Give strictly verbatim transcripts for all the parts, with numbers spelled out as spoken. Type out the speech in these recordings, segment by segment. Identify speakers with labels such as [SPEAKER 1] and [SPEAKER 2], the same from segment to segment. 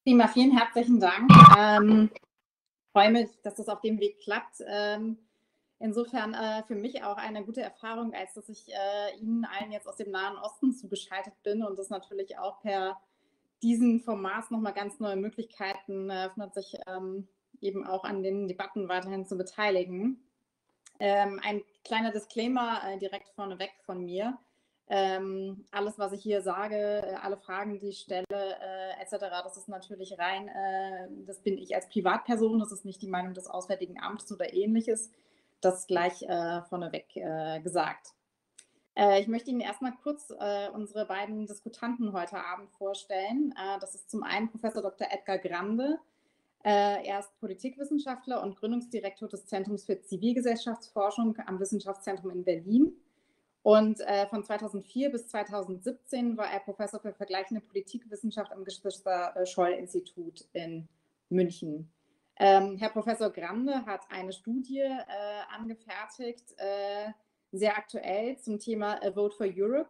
[SPEAKER 1] Prima, vielen herzlichen Dank. Ähm, freue mich, dass das auf dem Weg klappt. Ähm, insofern äh, für mich auch eine gute Erfahrung, als dass ich äh, Ihnen allen jetzt aus dem Nahen Osten zugeschaltet bin und das natürlich auch per diesem Format nochmal ganz neue Möglichkeiten eröffnet, sich ähm, eben auch an den Debatten weiterhin zu beteiligen. Ähm, ein kleiner Disclaimer äh, direkt vorneweg von mir. Ähm, alles, was ich hier sage, äh, alle Fragen, die ich stelle, äh, et cetera, das ist natürlich rein, äh, das bin ich als Privatperson, das ist nicht die Meinung des Auswärtigen Amtes oder ähnliches. Das gleich äh, vorneweg äh, gesagt. Äh, ich möchte Ihnen erstmal kurz äh, unsere beiden Diskutanten heute Abend vorstellen. Äh, das ist zum einen Professor Doktor Edgar Grande. Äh, er ist Politikwissenschaftler und Gründungsdirektor des Zentrums für Zivilgesellschaftsforschung am Wissenschaftszentrum in Berlin. Und äh, von zweitausendvier bis zweitausendsiebzehn war er Professor für vergleichende Politikwissenschaft am Geschwister-Scholl-Institut in München. Ähm, Herr Professor Grande hat eine Studie äh, angefertigt, äh, sehr aktuell zum Thema A Vote for Europe,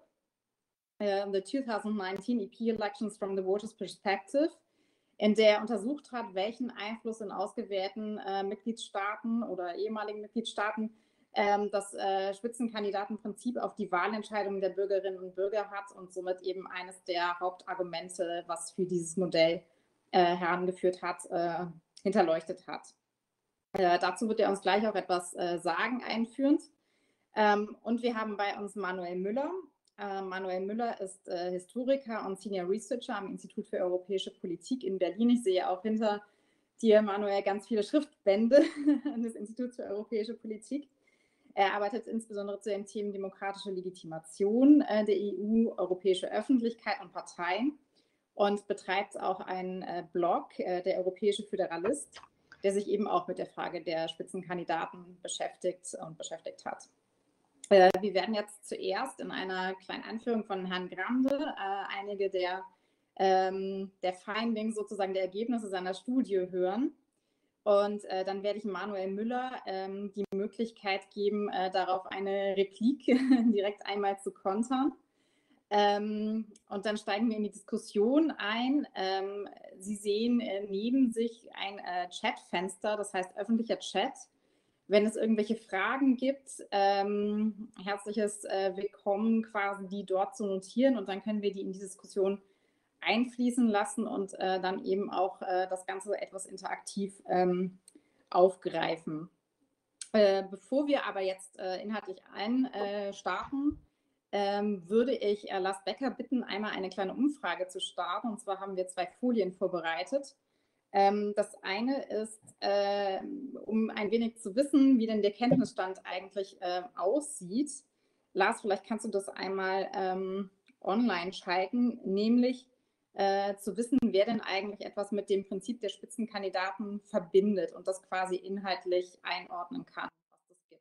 [SPEAKER 1] uh, the twenty nineteen E P Elections from the Voters' Perspective, in der er untersucht hat, welchen Einfluss in ausgewählten äh, Mitgliedstaaten oder ehemaligen Mitgliedstaaten ähm, das äh, Spitzenkandidatenprinzip auf die Wahlentscheidungen der Bürgerinnen und Bürger hat und somit eben eines der Hauptargumente, was für dieses Modell äh, herangeführt hat, äh, hinterleuchtet hat. Äh, dazu wird er uns gleich auch etwas äh, sagen, einführend. Ähm, und wir haben bei uns Manuel Müller. Äh, Manuel Müller ist äh, Historiker und Senior Researcher am Institut für Europäische Politik in Berlin. Ich sehe auch hinter dir, Manuel, ganz viele Schriftbände des Instituts für Europäische Politik. Er arbeitet insbesondere zu den Themen demokratische Legitimation äh, der E U, europäische Öffentlichkeit und Parteien und betreibt auch einen äh, Blog, äh, der Europäische Föderalist, der sich eben auch mit der Frage der Spitzenkandidaten beschäftigt und beschäftigt hat. Äh, wir werden jetzt zuerst in einer kleinen Einführung von Herrn Grande äh, einige der, ähm, der Findings, sozusagen der Ergebnisse seiner Studie hören. Und äh, dann werde ich Manuel Müller ähm, die Möglichkeit geben, äh, darauf eine Replik direkt einmal zu kontern. Ähm, und dann steigen wir in die Diskussion ein. Ähm, Sie sehen äh, neben sich ein äh, Chatfenster, das heißt öffentlicher Chat. Wenn es irgendwelche Fragen gibt, ähm, herzliches äh, Willkommen, quasi die dort zu notieren und dann können wir die in die Diskussion einfließen lassen und äh, dann eben auch äh, das Ganze etwas interaktiv ähm, aufgreifen. Äh, bevor wir aber jetzt äh, inhaltlich einstarten, äh, ähm, würde ich äh, Lars Becker bitten, einmal eine kleine Umfrage zu starten. Und zwar haben wir zwei Folien vorbereitet. Ähm, das eine ist, äh, um ein wenig zu wissen, wie denn der Kenntnisstand eigentlich äh, aussieht. Lars, vielleicht kannst du das einmal ähm, online schalten, nämlich äh, zu wissen, wer denn eigentlich etwas mit dem Prinzip der Spitzenkandidaten verbindet und das quasi inhaltlich einordnen kann, was das gibt.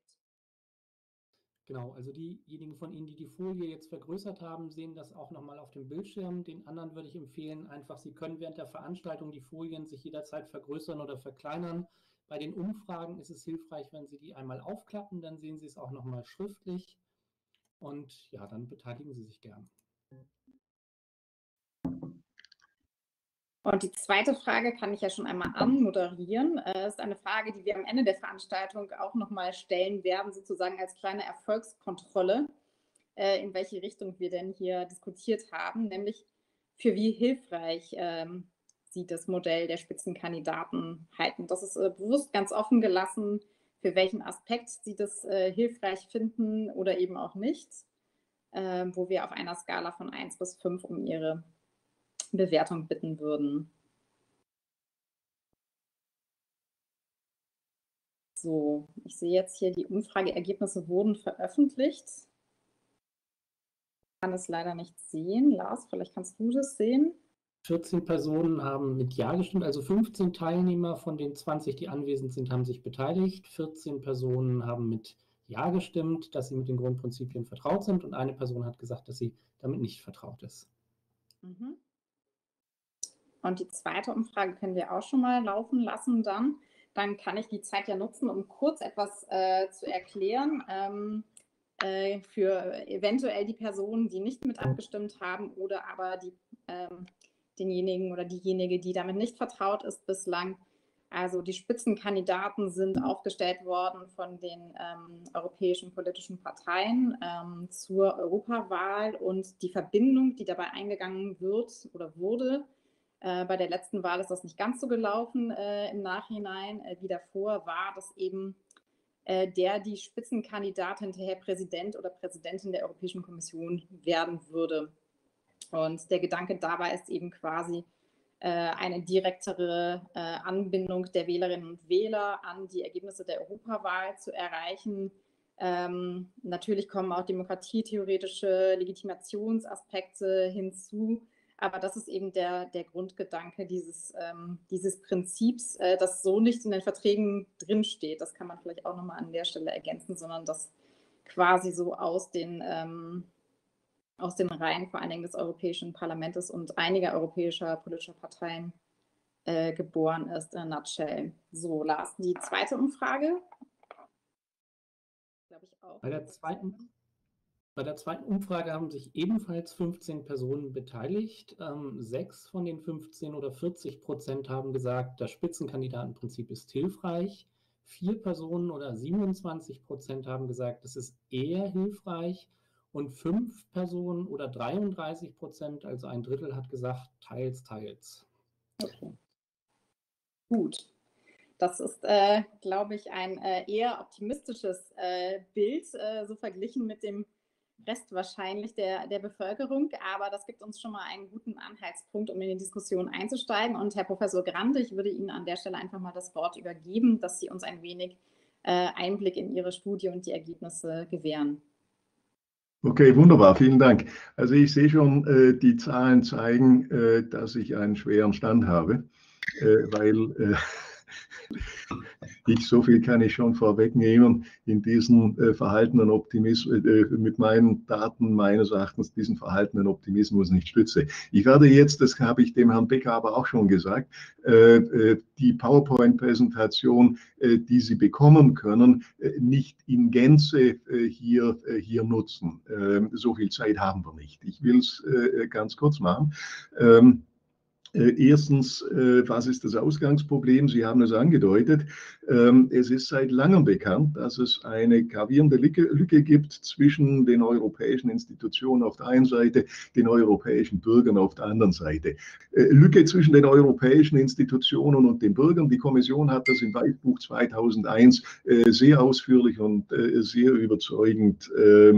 [SPEAKER 2] Genau, also diejenigen von Ihnen, die die Folie jetzt vergrößert haben, sehen das auch nochmal auf dem Bildschirm. Den anderen würde ich empfehlen, einfach, Sie können während der Veranstaltung die Folien sich jederzeit vergrößern oder verkleinern. Bei den Umfragen ist es hilfreich, wenn Sie die einmal aufklappen, dann sehen Sie es auch nochmal schriftlich. Und ja, dann beteiligen Sie sich gern.
[SPEAKER 1] Und die zweite Frage kann ich ja schon einmal anmoderieren. Das ist eine Frage, die wir am Ende der Veranstaltung auch nochmal stellen werden, sozusagen als kleine Erfolgskontrolle, in welche Richtung wir denn hier diskutiert haben, nämlich für wie hilfreich ähm, Sie das Modell der Spitzenkandidaten halten. Das ist äh, bewusst ganz offen gelassen, für welchen Aspekt Sie das äh, hilfreich finden oder eben auch nicht, äh, wo wir auf einer Skala von eins bis fünf um Ihre Bewertung bitten würden. So, ich sehe jetzt hier, die Umfrageergebnisse wurden veröffentlicht. Ich kann es leider nicht sehen. Lars, vielleicht kannst du das sehen.
[SPEAKER 2] vierzehn Personen haben mit Ja gestimmt, also fünfzehn Teilnehmer von den zwanzig, die anwesend sind, haben sich beteiligt. vierzehn Personen haben mit Ja gestimmt, dass sie mit den Grundprinzipien vertraut sind und eine Person hat gesagt, dass sie damit nicht vertraut ist.
[SPEAKER 1] Mhm. Und die zweite Umfrage können wir auch schon mal laufen lassen dann. Dann kann ich die Zeit ja nutzen, um kurz etwas äh, zu erklären ähm, äh, für eventuell die Personen, die nicht mit abgestimmt haben oder aber die, ähm, denjenigen oder diejenige, die damit nicht vertraut ist bislang. Also die Spitzenkandidaten sind aufgestellt worden von den ähm, europäischen politischen Parteien ähm, zur Europawahl, und die Verbindung, die dabei eingegangen wird oder wurde, äh, bei der letzten Wahl ist das nicht ganz so gelaufen äh, im Nachhinein äh, wie davor, war, dass eben äh, der die Spitzenkandidat hinterher Präsident oder Präsidentin der Europäischen Kommission werden würde. Und der Gedanke dabei ist eben quasi, eine direktere äh, Anbindung der Wählerinnen und Wähler an die Ergebnisse der Europawahl zu erreichen. Ähm, natürlich kommen auch demokratietheoretische Legitimationsaspekte hinzu, aber das ist eben der, der Grundgedanke dieses, ähm, dieses Prinzips, äh, das so nicht in den Verträgen drinsteht. Das kann man vielleicht auch nochmal an der Stelle ergänzen, sondern das quasi so aus den ähm, aus den Reihen vor allen Dingen des Europäischen Parlaments und einiger europäischer politischer Parteien äh, geboren ist, in a nutshell. So, Lars, die zweite Umfrage. Glaube ich auch.
[SPEAKER 2] Bei der zweiten, bei der zweiten Umfrage haben sich ebenfalls fünfzehn Personen beteiligt. Ähm, sechs von den fünfzehn oder vierzig Prozent haben gesagt, das Spitzenkandidatenprinzip ist hilfreich. Vier Personen oder siebenundzwanzig Prozent haben gesagt, es ist eher hilfreich. Und fünf Personen oder dreiunddreißig Prozent, also ein Drittel, hat gesagt, teils, teils.
[SPEAKER 1] Okay. Gut. Das ist, äh, glaube ich, ein äh, eher optimistisches äh, Bild, äh, so verglichen mit dem Rest wahrscheinlich der, der Bevölkerung. Aber das gibt uns schon mal einen guten Anhaltspunkt, um in die Diskussion einzusteigen. Und Herr Professor Grande, ich würde Ihnen an der Stelle einfach mal das Wort übergeben, dass Sie uns ein wenig äh, Einblick in Ihre Studie und die Ergebnisse gewähren.
[SPEAKER 3] Okay, wunderbar, vielen Dank. Also ich sehe schon, äh, die Zahlen zeigen, äh, dass ich einen schweren Stand habe, äh, weil äh, ich, so viel kann ich schon vorwegnehmen, in diesen äh, verhaltenen Optimismus, äh, mit meinen Daten meines Erachtens diesen verhaltenen Optimismus nicht stütze. Ich werde jetzt, das habe ich dem Herrn Becker aber auch schon gesagt, äh, äh, die PowerPoint-Präsentation, äh, die Sie bekommen können, äh, nicht in Gänze äh, hier, äh, hier nutzen. Ähm, so viel Zeit haben wir nicht. Ich will es äh, ganz kurz machen. Ähm, Erstens, was ist das Ausgangsproblem? Sie haben es angedeutet. Es ist seit langem bekannt, dass es eine gravierende Lücke gibt zwischen den europäischen Institutionen auf der einen Seite, den europäischen Bürgern auf der anderen Seite. Lücke zwischen den europäischen Institutionen und den Bürgern. Die Kommission hat das im Weißbuch zweitausendeins sehr ausführlich und sehr überzeugend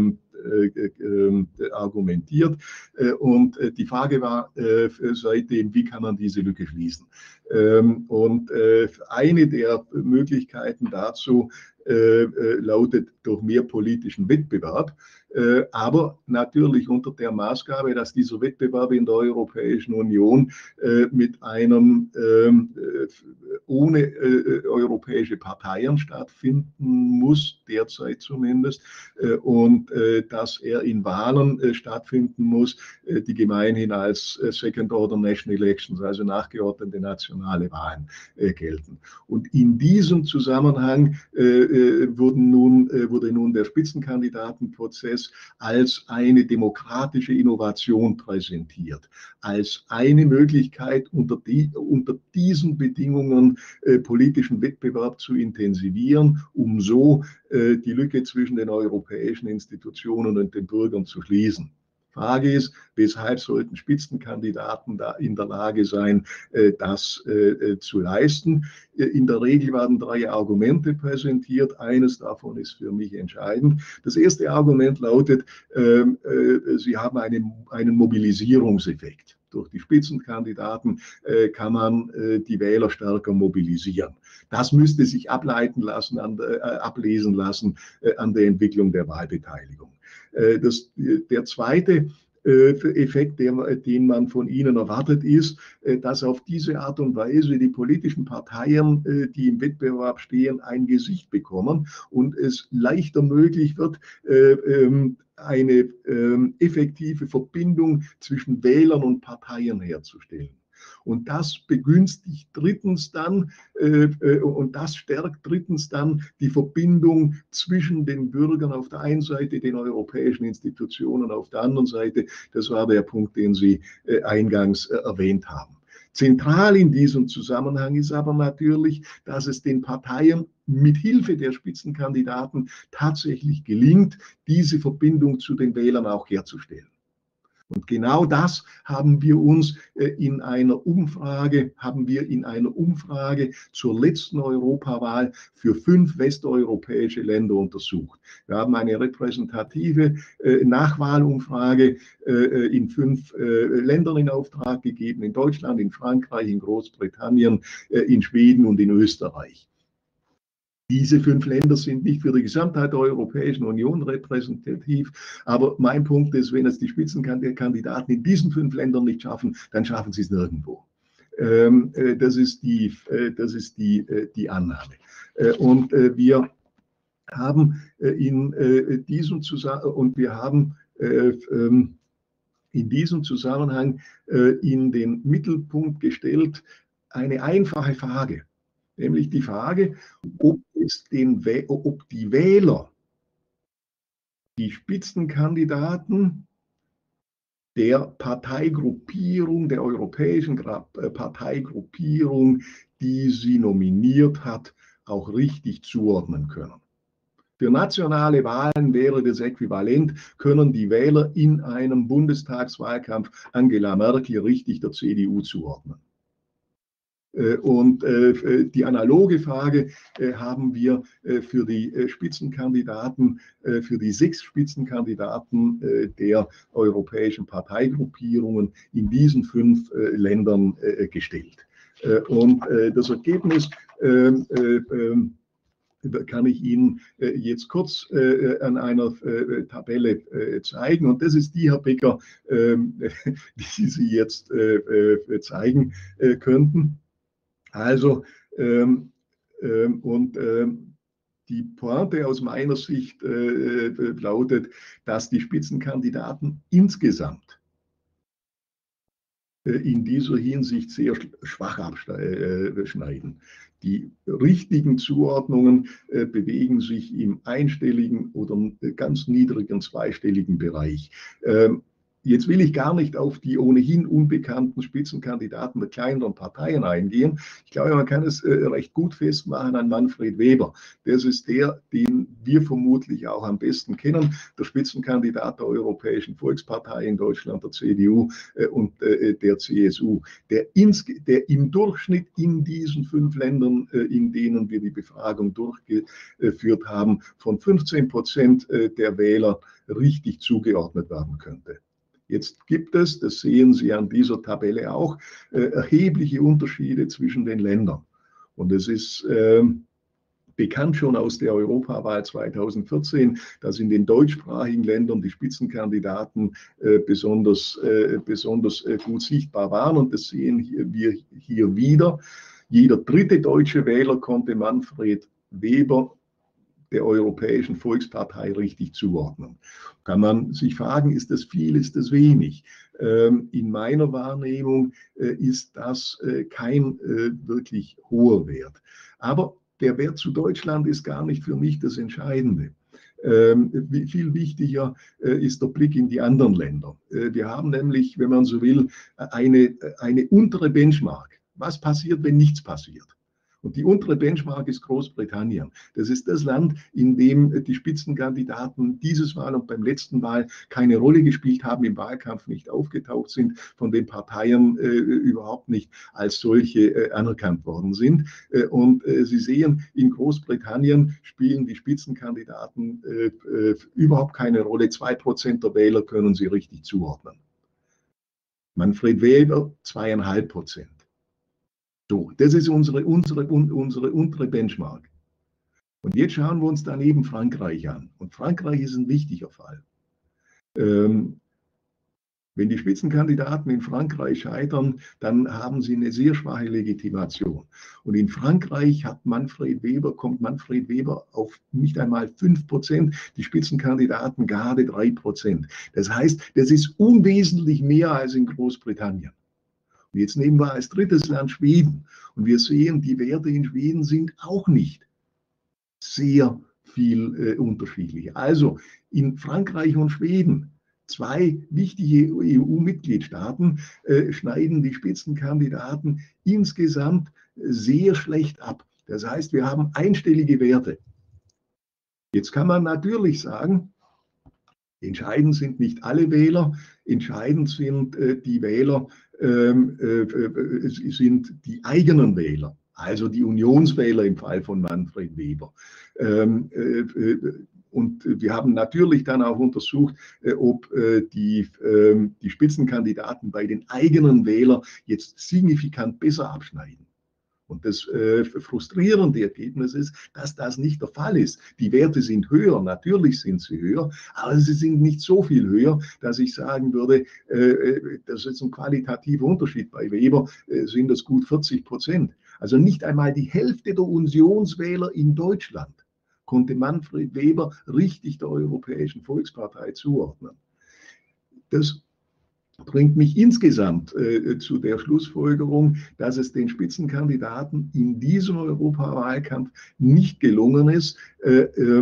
[SPEAKER 3] argumentiert. Und die Frage war seitdem, wie kann man diese Lücke schließen? Und eine der Möglichkeiten dazu lautet durch mehr politischen Wettbewerb, aber natürlich unter der Maßgabe, dass dieser Wettbewerb in der Europäischen Union mit einem ohne europäische Parteien stattfinden muss, derzeit zumindest, und dass er in Wahlen stattfinden muss, die gemeinhin als Second-Order National Elections, also nachgeordnete nationale Wahlen, gelten. Und in diesem Zusammenhang wurden nun, wurde nun der Spitzenkandidatenprozess als eine demokratische Innovation präsentiert, als eine Möglichkeit, unter, die, unter diesen Bedingungen äh, politischen Wettbewerb zu intensivieren, um so äh, die Lücke zwischen den europäischen Institutionen und den Bürgern zu schließen. Frage ist, weshalb sollten Spitzenkandidaten da in der Lage sein, das zu leisten? In der Regel werden drei Argumente präsentiert. Eines davon ist für mich entscheidend. Das erste Argument lautet, sie haben einen, einen Mobilisierungseffekt. Durch die Spitzenkandidaten äh, kann man äh, die Wähler stärker mobilisieren. Das müsste sich ableiten lassen, an, äh, ablesen lassen äh, an der Entwicklung der Wahlbeteiligung. Äh, das, der zweite äh, Effekt, der, den man von Ihnen erwartet, ist, äh, dass auf diese Art und Weise die politischen Parteien, äh, die im Wettbewerb stehen, ein Gesicht bekommen und es leichter möglich wird, äh, ähm, eine ähm, effektive Verbindung zwischen Wählern und Parteien herzustellen. Und das begünstigt drittens dann äh, äh, und das stärkt drittens dann die Verbindung zwischen den Bürgern auf der einen Seite, den europäischen Institutionen auf der anderen Seite. Das war der Punkt, den Sie äh, eingangs äh, erwähnt haben. Zentral in diesem Zusammenhang ist aber natürlich, dass es den Parteien mit Hilfe der Spitzenkandidaten tatsächlich gelingt, diese Verbindung zu den Wählern auch herzustellen. Und genau das haben wir uns in einer Umfrage, haben wir in einer Umfrage zur letzten Europawahl für fünf westeuropäische Länder untersucht. Wir haben eine repräsentative Nachwahlumfrage in fünf Ländern in Auftrag gegeben, in Deutschland, in Frankreich, in Großbritannien, in Schweden und in Österreich. Diese fünf Länder sind nicht für die Gesamtheit der Europäischen Union repräsentativ, aber mein Punkt ist, wenn es die Spitzenkandidaten in diesen fünf Ländern nicht schaffen, dann schaffen sie es nirgendwo. Das ist die, das ist die, die Annahme. Und wir haben in diesem Zusammenhang, und wir haben in diesem Zusammenhang in den Mittelpunkt gestellt eine einfache Frage. Nämlich die Frage, ob, es den, ob die Wähler die Spitzenkandidaten der Parteigruppierung, der europäischen Parteigruppierung, die sie nominiert hat, auch richtig zuordnen können. Für nationale Wahlen wäre das äquivalent, können die Wähler in einem Bundestagswahlkampf Angela Merkel richtig der C D U zuordnen. Und die analoge Frage haben wir für die Spitzenkandidaten, für die sechs Spitzenkandidaten der europäischen Parteigruppierungen in diesen fünf Ländern gestellt. Und das Ergebnis kann ich Ihnen jetzt kurz an einer Tabelle zeigen. Und das ist die, Herr Becker, die Sie jetzt zeigen könnten. Also, ähm, ähm, und ähm, die Pointe aus meiner Sicht äh, lautet, dass die Spitzenkandidaten insgesamt äh, in dieser Hinsicht sehr schwach abschneiden. Die richtigen Zuordnungen äh, bewegen sich im einstelligen oder ganz niedrigen zweistelligen Bereich. Ähm, Jetzt will ich gar nicht auf die ohnehin unbekannten Spitzenkandidaten der kleineren Parteien eingehen. Ich glaube, man kann es äh, recht gut festmachen an Manfred Weber. Das ist der, den wir vermutlich auch am besten kennen, der Spitzenkandidat der Europäischen Volkspartei in Deutschland, der C D U äh, und äh, der C S U, der, ins, der im Durchschnitt in diesen fünf Ländern, äh, in denen wir die Befragung durchgeführt haben, von fünfzehn Prozent äh, der Wähler richtig zugeordnet werden könnte. Jetzt gibt es, das sehen Sie an dieser Tabelle auch, äh, erhebliche Unterschiede zwischen den Ländern. Und es ist äh, bekannt schon aus der Europawahl zweitausendvierzehn, dass in den deutschsprachigen Ländern die Spitzenkandidaten äh, besonders, äh, besonders äh, gut sichtbar waren. Und das sehen wir hier wieder. Jeder dritte deutsche Wähler konnte Manfred Weber der Europäischen Volkspartei richtig zuordnen. Kann man sich fragen, ist das viel, ist das wenig? Ähm, in meiner Wahrnehmung äh, ist das äh, kein äh, wirklich hoher Wert. Aber der Wert zu Deutschland ist gar nicht für mich das Entscheidende. Ähm, viel wichtiger äh, ist der Blick in die anderen Länder. Äh, wir haben nämlich, wenn man so will, eine, eine untere Benchmark. Was passiert, wenn nichts passiert? Und die untere Benchmark ist Großbritannien. Das ist das Land, in dem die Spitzenkandidaten dieses Mal und beim letzten Mal keine Rolle gespielt haben, im Wahlkampf nicht aufgetaucht sind, von den Parteien äh, überhaupt nicht als solche äh, anerkannt worden sind. Äh, und äh, Sie sehen, in Großbritannien spielen die Spitzenkandidaten äh, äh, überhaupt keine Rolle. Zwei Prozent der Wähler können sie richtig zuordnen. Manfred Weber, zweieinhalb Prozent. So, das ist unsere, unsere, unsere untere Benchmark. Und jetzt schauen wir uns daneben Frankreich an. Und Frankreich ist ein wichtiger Fall. Ähm, wenn die Spitzenkandidaten in Frankreich scheitern, dann haben sie eine sehr schwache Legitimation. Und in Frankreich hat Manfred Weber, kommt Manfred Weber auf nicht einmal fünf Prozent, die Spitzenkandidaten gerade drei Prozent. Das heißt, das ist unwesentlich mehr als in Großbritannien. Und jetzt nehmen wir als drittes Land Schweden. Und wir sehen, die Werte in Schweden sind auch nicht sehr viel äh, unterschiedlich. Also in Frankreich und Schweden, zwei wichtige E U-Mitgliedstaaten, äh, schneiden die Spitzenkandidaten insgesamt sehr schlecht ab. Das heißt, wir haben einstellige Werte. Jetzt kann man natürlich sagen, entscheidend sind nicht alle Wähler, entscheidend sind äh, die Wähler, ähm, äh, sind die eigenen Wähler, also die Unionswähler im Fall von Manfred Weber. Ähm, äh, und wir haben natürlich dann auch untersucht, äh, ob äh, die, äh, die Spitzenkandidaten bei den eigenen Wählern jetzt signifikant besser abschneiden. Und das äh, frustrierende Ergebnis ist, dass das nicht der Fall ist. Die Werte sind höher, natürlich sind sie höher, aber sie sind nicht so viel höher, dass ich sagen würde, äh, das ist ein qualitativer Unterschied. Bei Weber äh, sind das gut vierzig Prozent. Also nicht einmal die Hälfte der Unionswähler in Deutschland konnte Manfred Weber richtig der Europäischen Volkspartei zuordnen. Das bringt mich insgesamt äh, zu der Schlussfolgerung, dass es den Spitzenkandidaten in diesem Europawahlkampf nicht gelungen ist, äh,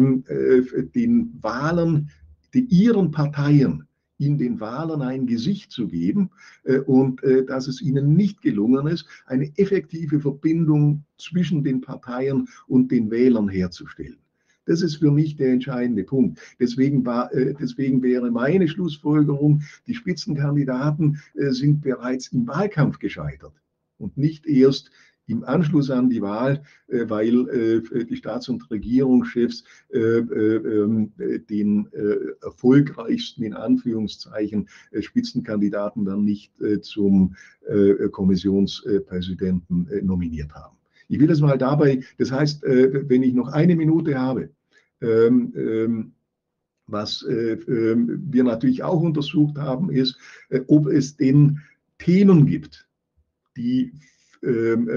[SPEAKER 3] äh, den Wahlen, die, ihren Parteien in den Wahlen ein Gesicht zu geben äh, und äh, dass es ihnen nicht gelungen ist, eine effektive Verbindung zwischen den Parteien und den Wählern herzustellen. Das ist für mich der entscheidende Punkt. Deswegen, war, äh, deswegen wäre meine Schlussfolgerung, die Spitzenkandidaten äh, sind bereits im Wahlkampf gescheitert und nicht erst im Anschluss an die Wahl, äh, weil äh, die Staats- und Regierungschefs äh, äh, den äh, erfolgreichsten, in Anführungszeichen, äh, Spitzenkandidaten dann nicht äh, zum äh, Kommissionspräsidenten äh, nominiert haben. Ich will das mal dabei, das heißt, äh, wenn ich noch eine Minute habe, Ähm, ähm, was äh, äh, wir natürlich auch untersucht haben, ist, äh, ob es denn Themen gibt, die, ähm,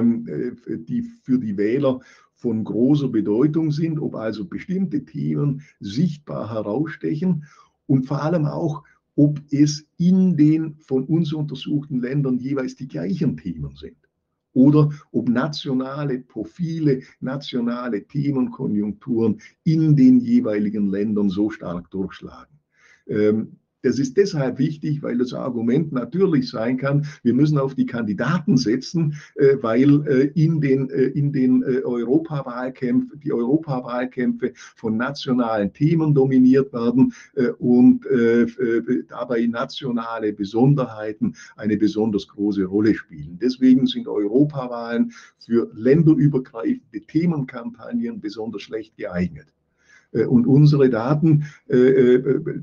[SPEAKER 3] äh, die für die Wähler von großer Bedeutung sind, ob also bestimmte Themen sichtbar herausstechen und vor allem auch, ob es in den von uns untersuchten Ländern jeweils die gleichen Themen sind. Oder ob nationale Profile, nationale Themenkonjunkturen in den jeweiligen Ländern so stark durchschlagen. Ähm, Das ist deshalb wichtig, weil das Argument natürlich sein kann, wir müssen auf die Kandidaten setzen, äh, weil äh, in den, äh, in den äh, Europawahlkämpfen, die Europawahlkämpfe von nationalen Themen dominiert werden äh, und äh, äh, dabei nationale Besonderheiten eine besonders große Rolle spielen. Deswegen sind Europawahlen für länderübergreifende Themenkampagnen besonders schlecht geeignet. Und unsere Daten äh,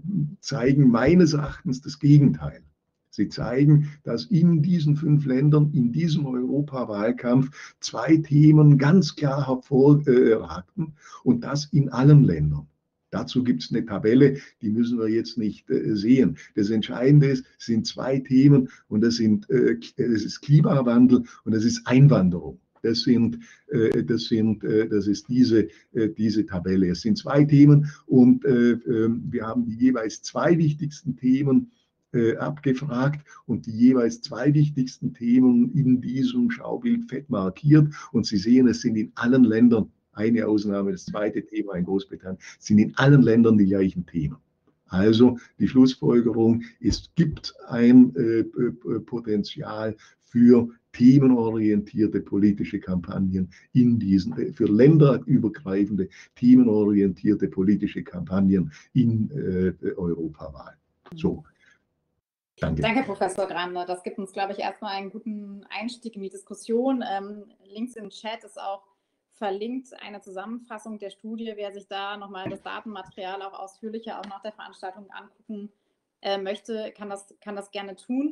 [SPEAKER 3] zeigen meines Erachtens das Gegenteil. Sie zeigen, dass in diesen fünf Ländern, in diesem Europawahlkampf zwei Themen ganz klar hervorragten und das in allen Ländern. Dazu gibt es eine Tabelle, die müssen wir jetzt nicht äh, sehen. Das Entscheidende ist, es sind zwei Themen und das, sind, äh, das ist Klimawandel und das ist Einwanderung. Das, sind, äh, das, sind, äh, das ist diese, äh, diese Tabelle. Es sind zwei Themen und äh, äh, wir haben die jeweils zwei wichtigsten Themen äh, abgefragt und die jeweils zwei wichtigsten Themen in diesem Schaubild fett markiert. Und Sie sehen, es sind in allen Ländern, eine Ausnahme, das zweite Thema in Großbritannien, sind in allen Ländern die gleichen Themen. Also die Schlussfolgerung, es gibt ein äh, Potenzial für themenorientierte politische Kampagnen in diesen, für länderübergreifende, themenorientierte politische Kampagnen in äh, Europawahlen. So, danke.
[SPEAKER 1] Danke, Professor Grande. Das gibt uns, glaube ich, erstmal einen guten Einstieg in die Diskussion. Ähm, links im Chat ist auch verlinkt eine Zusammenfassung der Studie. Wer sich da nochmal das Datenmaterial auch ausführlicher auch nach der Veranstaltung angucken äh, möchte, kann das, kann das gerne tun.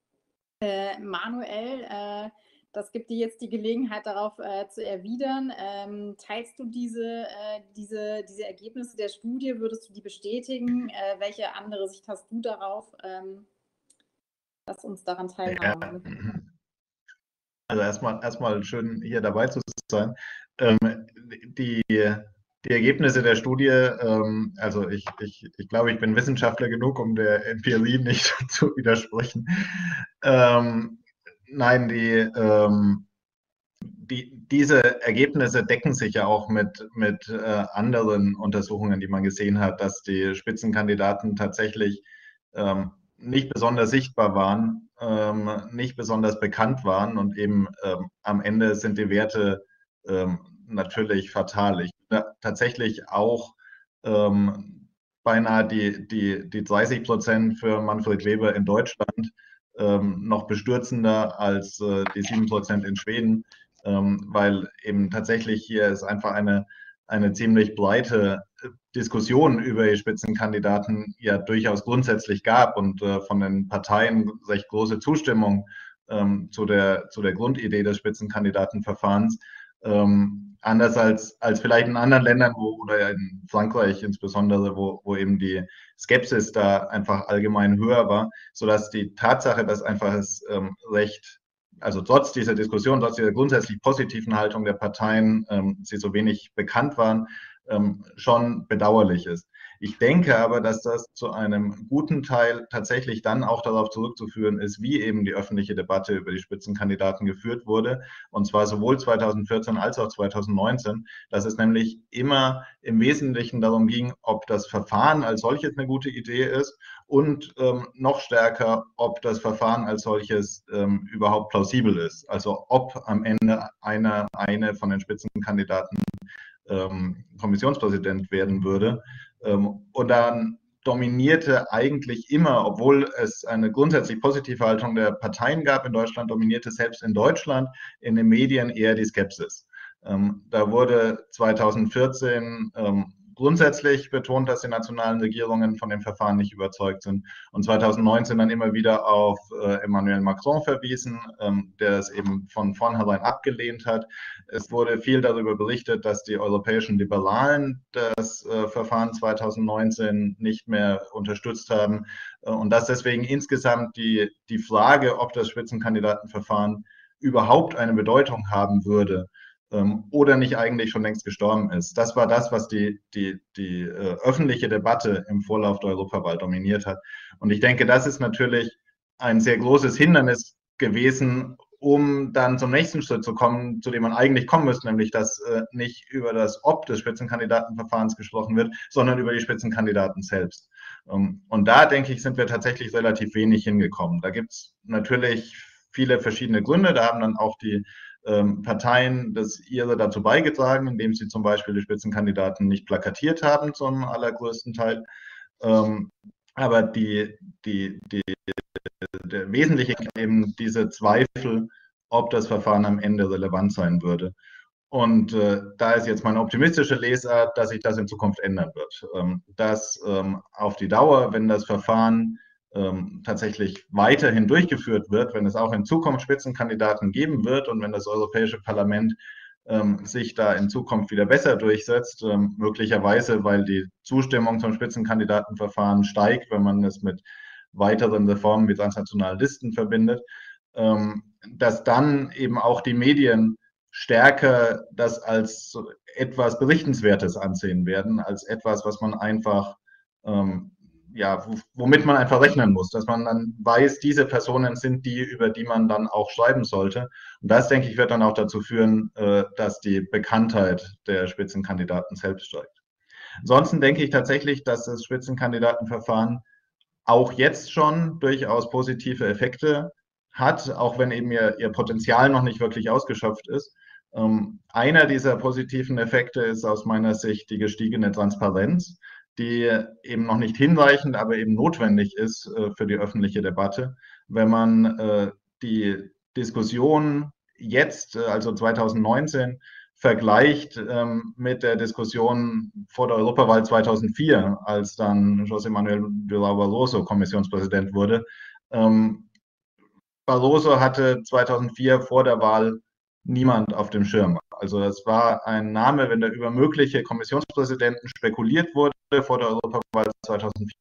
[SPEAKER 1] Äh, Manuel, äh, das gibt dir jetzt die Gelegenheit, darauf äh, zu erwidern. Ähm, teilst du diese, äh, diese, diese Ergebnisse der Studie? Würdest du die bestätigen? Äh, welche andere Sicht hast du darauf? Ähm, lass uns daran teilhaben.
[SPEAKER 4] Ja. Also erstmal, erstmal schön, hier dabei zu sein. Ähm, die, die Ergebnisse der Studie, ähm, also ich, ich, ich glaube, ich bin Wissenschaftler genug, um der Empirie nicht zu widersprechen. Ähm, nein, die, ähm, die, diese Ergebnisse decken sich ja auch mit, mit äh, anderen Untersuchungen, die man gesehen hat, dass die Spitzenkandidaten tatsächlich ähm, nicht besonders sichtbar waren, ähm, nicht besonders bekannt waren und eben ähm, am Ende sind die Werte ähm, natürlich fatal. Ich bin tatsächlich auch ähm, beinahe die, die, die dreißig Prozent für Manfred Weber in Deutschland ähm, noch bestürzender als äh, die sieben Prozent in Schweden, ähm, weil eben tatsächlich hier ist einfach eine, eine ziemlich breite Diskussion über die Spitzenkandidaten ja durchaus grundsätzlich gab und äh, von den Parteien recht große Zustimmung ähm, zu, der, zu der Grundidee des Spitzenkandidatenverfahrens. Ähm, anders als, als vielleicht in anderen Ländern, wo, oder in Frankreich insbesondere, wo, wo eben die Skepsis da einfach allgemein höher war, sodass die Tatsache, dass einfach es ähm, recht, also trotz dieser Diskussion, trotz dieser grundsätzlich positiven Haltung der Parteien, ähm, sie so wenig bekannt waren, ähm, schon bedauerlich ist. Ich denke aber, dass das zu einem guten Teil tatsächlich dann auch darauf zurückzuführen ist, wie eben die öffentliche Debatte über die Spitzenkandidaten geführt wurde, und zwar sowohl zweitausendvierzehn als auch zweitausendneunzehn, dass es nämlich immer im Wesentlichen darum ging, ob das Verfahren als solches eine gute Idee ist und ähm, noch stärker, ob das Verfahren als solches ähm, überhaupt plausibel ist. Also ob am Ende einer, eine von den Spitzenkandidaten ähm, Kommissionspräsident werden würde. Ähm, und dann dominierte eigentlich immer, obwohl es eine grundsätzlich positive Haltung der Parteien gab in Deutschland, dominierte selbst in Deutschland in den Medien eher die Skepsis. Ähm, da wurde zweitausendvierzehn ähm, grundsätzlich betont, dass die nationalen Regierungen von dem Verfahren nicht überzeugt sind und zweitausendneunzehn dann immer wieder auf äh, Emmanuel Macron verwiesen, ähm, der es eben von vornherein abgelehnt hat. Es wurde viel darüber berichtet, dass die europäischen Liberalen das äh, Verfahren zweitausendneunzehn nicht mehr unterstützt haben äh, und dass deswegen insgesamt die, die Frage, ob das Spitzenkandidatenverfahren überhaupt eine Bedeutung haben würde, oder nicht eigentlich schon längst gestorben ist. Das war das, was die, die, die äh, öffentliche Debatte im Vorlauf der Europawahl dominiert hat. Und ich denke, das ist natürlich ein sehr großes Hindernis gewesen, um dann zum nächsten Schritt zu kommen, zu dem man eigentlich kommen müsste, nämlich dass äh, nicht über das Ob des Spitzenkandidatenverfahrens gesprochen wird, sondern über die Spitzenkandidaten selbst. Um, und da, denke ich, sind wir tatsächlich relativ wenig hingekommen. Da gibt es natürlich viele verschiedene Gründe. Da haben dann auch die Ähm, Parteien das ihre dazu beigetragen, indem sie zum Beispiel die Spitzenkandidaten nicht plakatiert haben, zum allergrößten Teil. Ähm, aber die, die, die, der wesentliche eben diese Zweifel, ob das Verfahren am Ende relevant sein würde. Und äh, da ist jetzt meine optimistische Lesart, dass sich das in Zukunft ändern wird. Ähm, dass ähm, auf die Dauer, wenn das Verfahren ähm, tatsächlich weiterhin durchgeführt wird, wenn es auch in Zukunft Spitzenkandidaten geben wird und wenn das Europäische Parlament ähm, sich da in Zukunft wieder besser durchsetzt, ähm, möglicherweise, weil die Zustimmung zum Spitzenkandidatenverfahren steigt, wenn man es mit weiteren Reformen wie transnationalen Listen verbindet, ähm, dass dann eben auch die Medien stärker das als etwas Berichtenswertes ansehen werden, als etwas, was man einfach ähm, ja, womit man einfach rechnen muss, dass man dann weiß, diese Personen sind die, über die man dann auch schreiben sollte. Und das, denke ich, wird dann auch dazu führen, dass die Bekanntheit der Spitzenkandidaten selbst steigt. Ansonsten denke ich tatsächlich, dass das Spitzenkandidatenverfahren auch jetzt schon durchaus positive Effekte hat, auch wenn eben ihr, ihr Potenzial noch nicht wirklich ausgeschöpft ist. Ähm, einer dieser positiven Effekte ist aus meiner Sicht die gestiegene Transparenz, die eben noch nicht hinreichend, aber eben notwendig ist äh, für die öffentliche Debatte. Wenn man äh, die Diskussion jetzt, äh, also zweitausendneunzehn, vergleicht ähm, mit der Diskussion vor der Europawahl zweitausendvier, als dann José Manuel Durão Barroso Kommissionspräsident wurde. Ähm, Barroso hatte zweitausendvier vor der Wahl niemand auf dem Schirm. Also es war ein Name, wenn da über mögliche Kommissionspräsidenten spekuliert wurde vor der Europawahl zweitausendvier,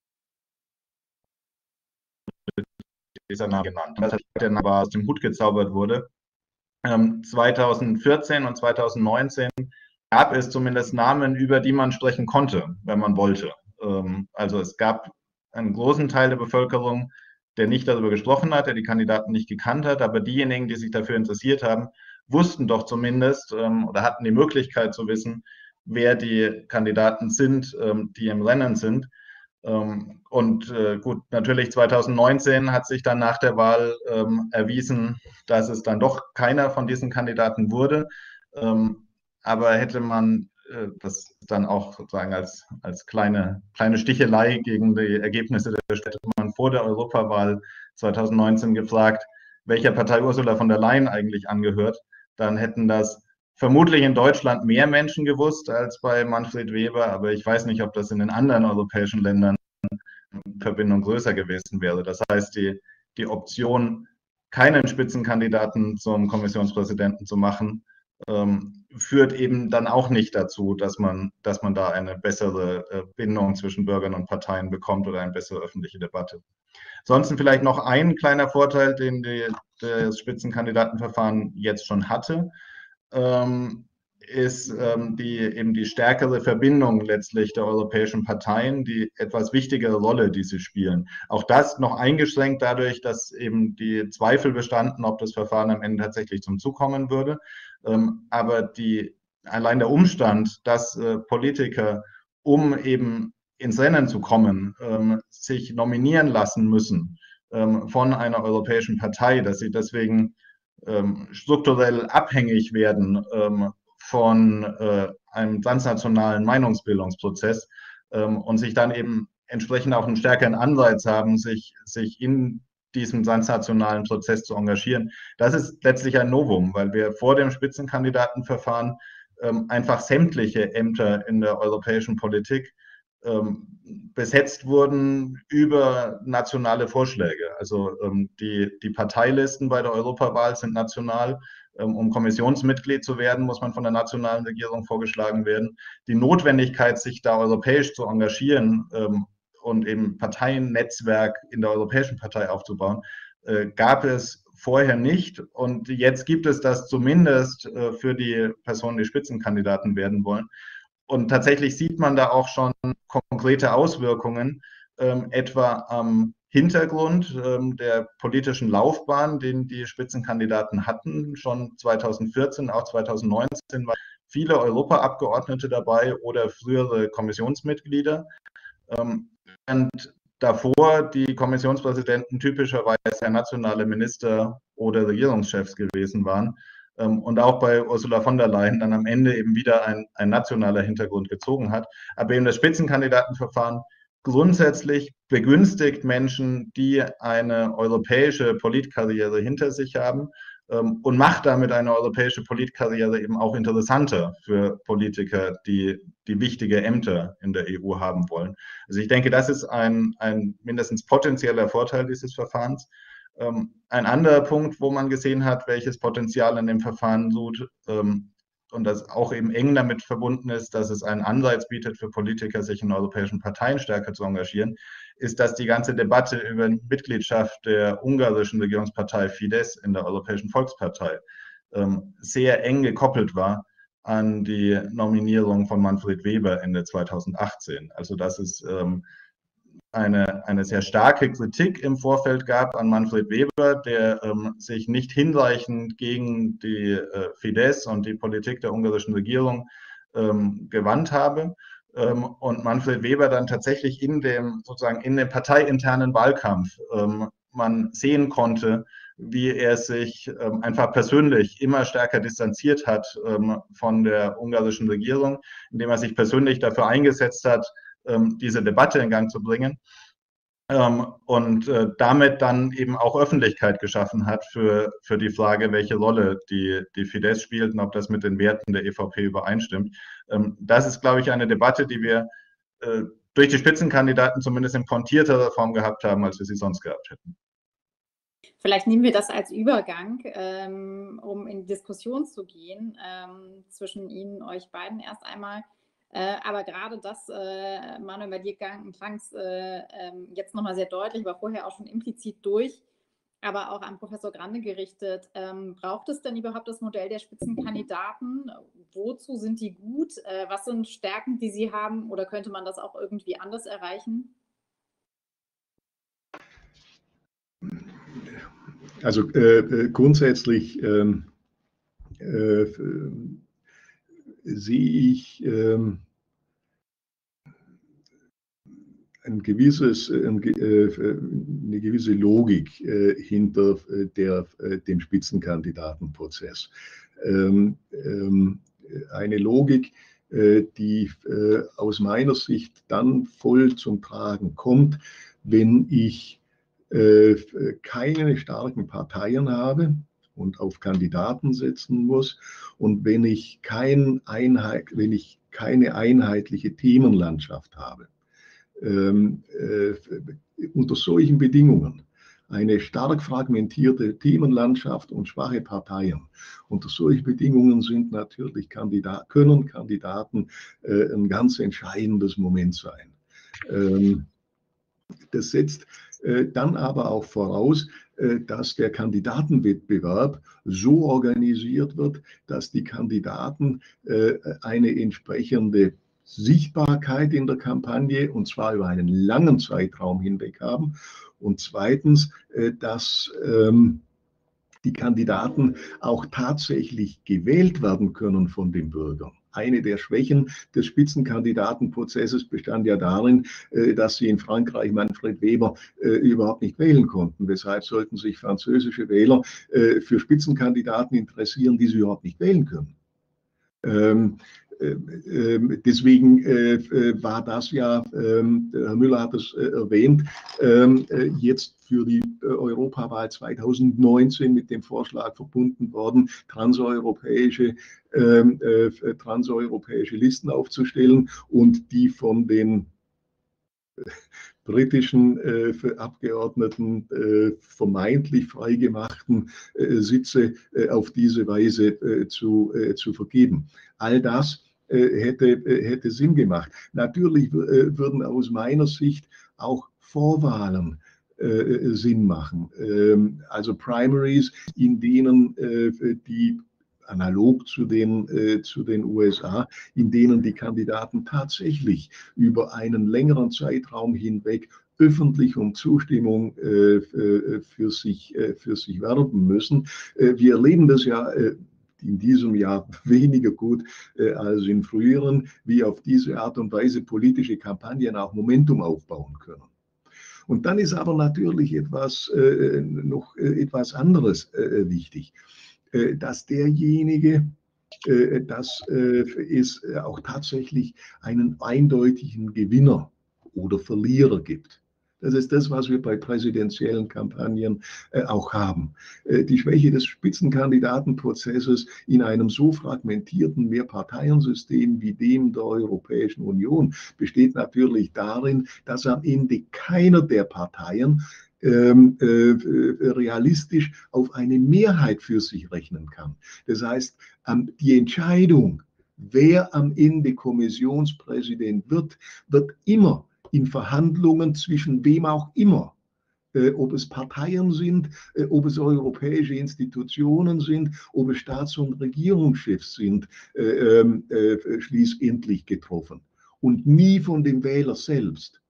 [SPEAKER 4] dieser Name genannt. Der Name aus dem Hut gezaubert wurde. Ähm, zweitausendvierzehn und zweitausendneunzehn gab es zumindest Namen, über die man sprechen konnte, wenn man wollte. Ähm, also es gab einen großen Teil der Bevölkerung, der nicht darüber gesprochen hat, der die Kandidaten nicht gekannt hat, aber diejenigen, die sich dafür interessiert haben, wussten doch zumindest ähm, oder hatten die Möglichkeit zu wissen, wer die Kandidaten sind, ähm, die im Rennen sind. Ähm, und äh, gut, natürlich zweitausendneunzehn hat sich dann nach der Wahl ähm, erwiesen, dass es dann doch keiner von diesen Kandidaten wurde. Ähm, aber hätte man äh, das dann auch sozusagen als, als kleine, kleine Stichelei gegen die Ergebnisse der Städte, man vor der Europawahl zweitausendneunzehn gefragt, welcher Partei Ursula von der Leyen eigentlich angehört, dann hätten das vermutlich in Deutschland mehr Menschen gewusst als bei Manfred Weber, aber ich weiß nicht, ob das in den anderen europäischen Ländern in Verbindung größer gewesen wäre. Das heißt, die, die Option, keinen Spitzenkandidaten zum Kommissionspräsidenten zu machen, ähm, führt eben dann auch nicht dazu, dass man, dass man da eine bessere äh, Bindung zwischen Bürgern und Parteien bekommt oder eine bessere öffentliche Debatte. Ansonsten vielleicht noch ein kleiner Vorteil, den die, das Spitzenkandidatenverfahren jetzt schon hatte, ähm, ist ähm, die, eben die stärkere Verbindung letztlich der europäischen Parteien, die etwas wichtigere Rolle, die sie spielen. Auch das noch eingeschränkt dadurch, dass eben die Zweifel bestanden, ob das Verfahren am Ende tatsächlich zum Zug kommen würde. Ähm, aber die, allein der Umstand, dass äh, Politiker, um eben ins Rennen zu kommen, ähm, sich nominieren lassen müssen ähm, von einer europäischen Partei, dass sie deswegen ähm, strukturell abhängig werden ähm, von äh, einem transnationalen Meinungsbildungsprozess ähm, und sich dann eben entsprechend auch einen stärkeren Anreiz haben, sich, sich in diesem transnationalen Prozess zu engagieren. Das ist letztlich ein Novum, weil wir vor dem Spitzenkandidatenverfahren ähm, einfach sämtliche Ämter in der europäischen Politik ähm, besetzt wurden über nationale Vorschläge. Also ähm, die, die Parteilisten bei der Europawahl sind national. Ähm, um Kommissionsmitglied zu werden, muss man von der nationalen Regierung vorgeschlagen werden. Die Notwendigkeit, sich da europäisch zu engagieren ähm, und eben Parteiennetzwerk in der Europäischen Partei aufzubauen, äh, gab es vorher nicht. Und jetzt gibt es das zumindest äh, für die Personen, die Spitzenkandidaten werden wollen. Und tatsächlich sieht man da auch schon konkrete Auswirkungen, ähm, etwa am Hintergrund ähm, der politischen Laufbahn, den die Spitzenkandidaten hatten. Schon zweitausendvierzehn, auch zweitausendneunzehn waren viele Europaabgeordnete dabei oder frühere Kommissionsmitglieder. Ähm, und davor die Kommissionspräsidenten typischerweise nationale Minister oder Regierungschefs gewesen waren. Und auch bei Ursula von der Leyen dann am Ende eben wieder ein, ein nationaler Hintergrund gezogen hat. Aber eben das Spitzenkandidatenverfahren grundsätzlich begünstigt Menschen, die eine europäische Politkarriere hinter sich haben ähm, und macht damit eine europäische Politkarriere eben auch interessanter für Politiker, die, die wichtige Ämter in der E U haben wollen. Also ich denke, das ist ein, ein mindestens potenzieller Vorteil dieses Verfahrens. Ähm, ein anderer Punkt, wo man gesehen hat, welches Potenzial in dem Verfahren sucht ähm, und das auch eben eng damit verbunden ist, dass es einen Anreiz bietet für Politiker, sich in europäischen Parteien stärker zu engagieren, ist, dass die ganze Debatte über die Mitgliedschaft der ungarischen Regierungspartei Fidesz in der Europäischen Volkspartei ähm, sehr eng gekoppelt war an die Nominierung von Manfred Weber Ende zweitausendachtzehn. Also dass es ähm, eine, eine sehr starke Kritik im Vorfeld gab an Manfred Weber, der ähm, sich nicht hinreichend gegen die äh, Fidesz und die Politik der ungarischen Regierung ähm, gewandt habe. Ähm, und Manfred Weber dann tatsächlich in dem, sozusagen in dem parteiinternen Wahlkampf ähm, man sehen konnte, wie er sich ähm, einfach persönlich immer stärker distanziert hat ähm, von der ungarischen Regierung, indem er sich persönlich dafür eingesetzt hat, diese Debatte in Gang zu bringen ähm, und äh, damit dann eben auch Öffentlichkeit geschaffen hat für, für die Frage, welche Rolle die, die Fidesz spielt und ob das mit den Werten der E V P übereinstimmt. Ähm, das ist, glaube ich, eine Debatte, die wir äh, durch die Spitzenkandidaten zumindest in pointierterer Form gehabt haben, als wir sie sonst gehabt hätten.
[SPEAKER 1] Vielleicht nehmen wir das als Übergang, ähm, um in die Diskussion zu gehen ähm, zwischen Ihnen, euch beiden erst einmal. Äh, aber gerade das, äh, Manuel, bei dir klang es äh, äh, jetzt nochmal sehr deutlich, war vorher auch schon implizit durch, aber auch an Professor Grande gerichtet. Ähm, braucht es denn überhaupt das Modell der Spitzenkandidaten? Wozu sind die gut? Äh, was sind Stärken, die sie haben? Oder könnte man das auch irgendwie anders erreichen?
[SPEAKER 3] Also äh, grundsätzlich ähm, äh, sehe ich ähm, ein gewisses, ein, äh, eine gewisse Logik äh, hinter äh, der, äh, dem Spitzenkandidatenprozess. Ähm, ähm, eine Logik, äh, die äh, aus meiner Sicht dann voll zum Tragen kommt, wenn ich äh, keine starken Parteien habe und auf Kandidaten setzen muss und wenn ich, kein Einheit, wenn ich keine einheitliche Themenlandschaft habe. Ähm, äh, unter solchen Bedingungen eine stark fragmentierte Themenlandschaft und schwache Parteien. Unter solchen Bedingungen sind natürlich Kandidat, können Kandidaten äh, ein ganz entscheidendes Moment sein. Ähm, das setzt äh, dann aber auch voraus, äh, dass der Kandidatenwettbewerb so organisiert wird, dass die Kandidaten äh, eine entsprechende Sichtbarkeit in der Kampagne und zwar über einen langen Zeitraum hinweg haben. Und zweitens, äh, dass ähm, die Kandidaten auch tatsächlich gewählt werden können von den Bürgern. Eine der Schwächen des Spitzenkandidatenprozesses bestand ja darin, dass sie in Frankreich Manfred Weber überhaupt nicht wählen konnten. Weshalb sollten sich französische Wähler für Spitzenkandidaten interessieren, die sie überhaupt nicht wählen können? Ähm, Deswegen war das ja, Herr Müller hat es erwähnt, jetzt für die Europawahl zweitausendneunzehn mit dem Vorschlag verbunden worden, transeuropäische, transeuropäische Listen aufzustellen und die von den britischen äh, Abgeordneten äh, vermeintlich freigemachten äh, Sitze äh, auf diese Weise äh, zu, äh, zu vergeben. All das äh, hätte, äh, hätte Sinn gemacht. Natürlich äh, würden aus meiner Sicht auch Vorwahlen äh, Sinn machen. Ähm, also Primaries, in denen äh, die analog zu den, äh, zu den U S A, in denen die Kandidaten tatsächlich über einen längeren Zeitraum hinweg öffentlich um Zustimmung äh, für, sich, äh, für sich werben müssen. Äh, wir erleben das ja äh, in diesem Jahr weniger gut äh, als in früheren, wie auf diese Art und Weise politische Kampagnen auch Momentum aufbauen können. Und dann ist aber natürlich etwas, äh, noch äh, etwas anderes äh, wichtig, äh, dass derjenige, äh, dass äh, es auch tatsächlich einen eindeutigen Gewinner oder Verlierer gibt. Das ist das, was wir bei präsidentiellen Kampagnen äh, auch haben. Äh, die Schwäche des Spitzenkandidatenprozesses in einem so fragmentierten Mehrparteiensystem wie dem der Europäischen Union besteht natürlich darin, dass am Ende keiner der Parteien ähm, äh, realistisch auf eine Mehrheit für sich rechnen kann. Das heißt, ähm, die Entscheidung, wer am Ende Kommissionspräsident wird, wird immer in Verhandlungen zwischen wem auch immer, äh, ob es Parteien sind, äh, ob es europäische Institutionen sind, ob es Staats- und Regierungschefs sind, äh, äh, schließlich getroffen und nie von dem Wähler selbst.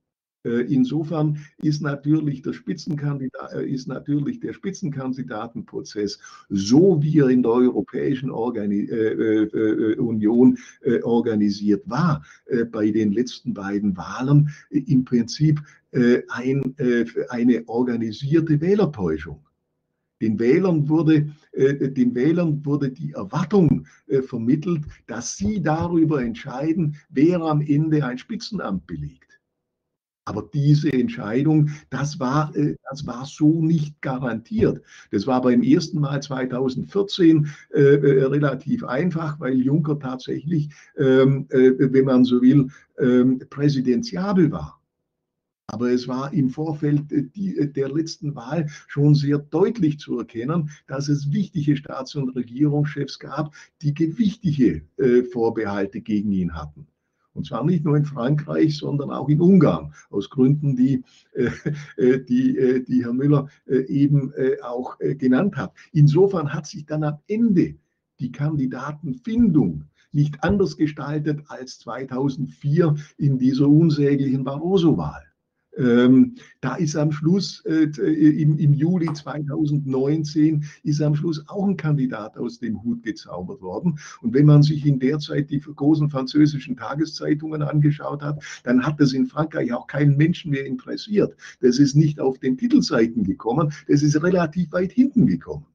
[SPEAKER 3] Insofern ist natürlich, der Spitzenkandidat, ist natürlich der Spitzenkandidatenprozess, so wie er in der Europäischen Organi äh, Union äh, organisiert war, äh, bei den letzten beiden Wahlen, äh, im Prinzip äh, ein, äh, eine organisierte Wählertäuschung. Den Wählern wurde, äh, den Wählern wurde die Erwartung äh, vermittelt, dass sie darüber entscheiden, wer am Ende ein Spitzenamt belegt. Aber diese Entscheidung, das war, das war so nicht garantiert. Das war beim ersten Mal zweitausendvierzehn äh, relativ einfach, weil Juncker tatsächlich, ähm, äh, wenn man so will, ähm, präsidentiabel war. Aber es war im Vorfeld die, der letzten Wahl schon sehr deutlich zu erkennen, dass es wichtige Staats- und Regierungschefs gab, die gewichtige äh, Vorbehalte gegen ihn hatten. Und zwar nicht nur in Frankreich, sondern auch in Ungarn, aus Gründen, die, äh, die, äh, die Herr Müller äh, eben äh, auch äh, genannt hat. Insofern hat sich dann am Ende die Kandidatenfindung nicht anders gestaltet als zweitausendvier in dieser unsäglichen Barroso-Wahl. Ähm, da ist am Schluss, äh, im, im Juli zweitausendneunzehn, ist am Schluss auch ein Kandidat aus dem Hut gezaubert worden. Und wenn man sich in der Zeit die großen französischen Tageszeitungen angeschaut hat, dann hat das in Frankreich auch keinen Menschen mehr interessiert. Das ist nicht auf den Titelseiten gekommen, das ist relativ weit hinten gekommen.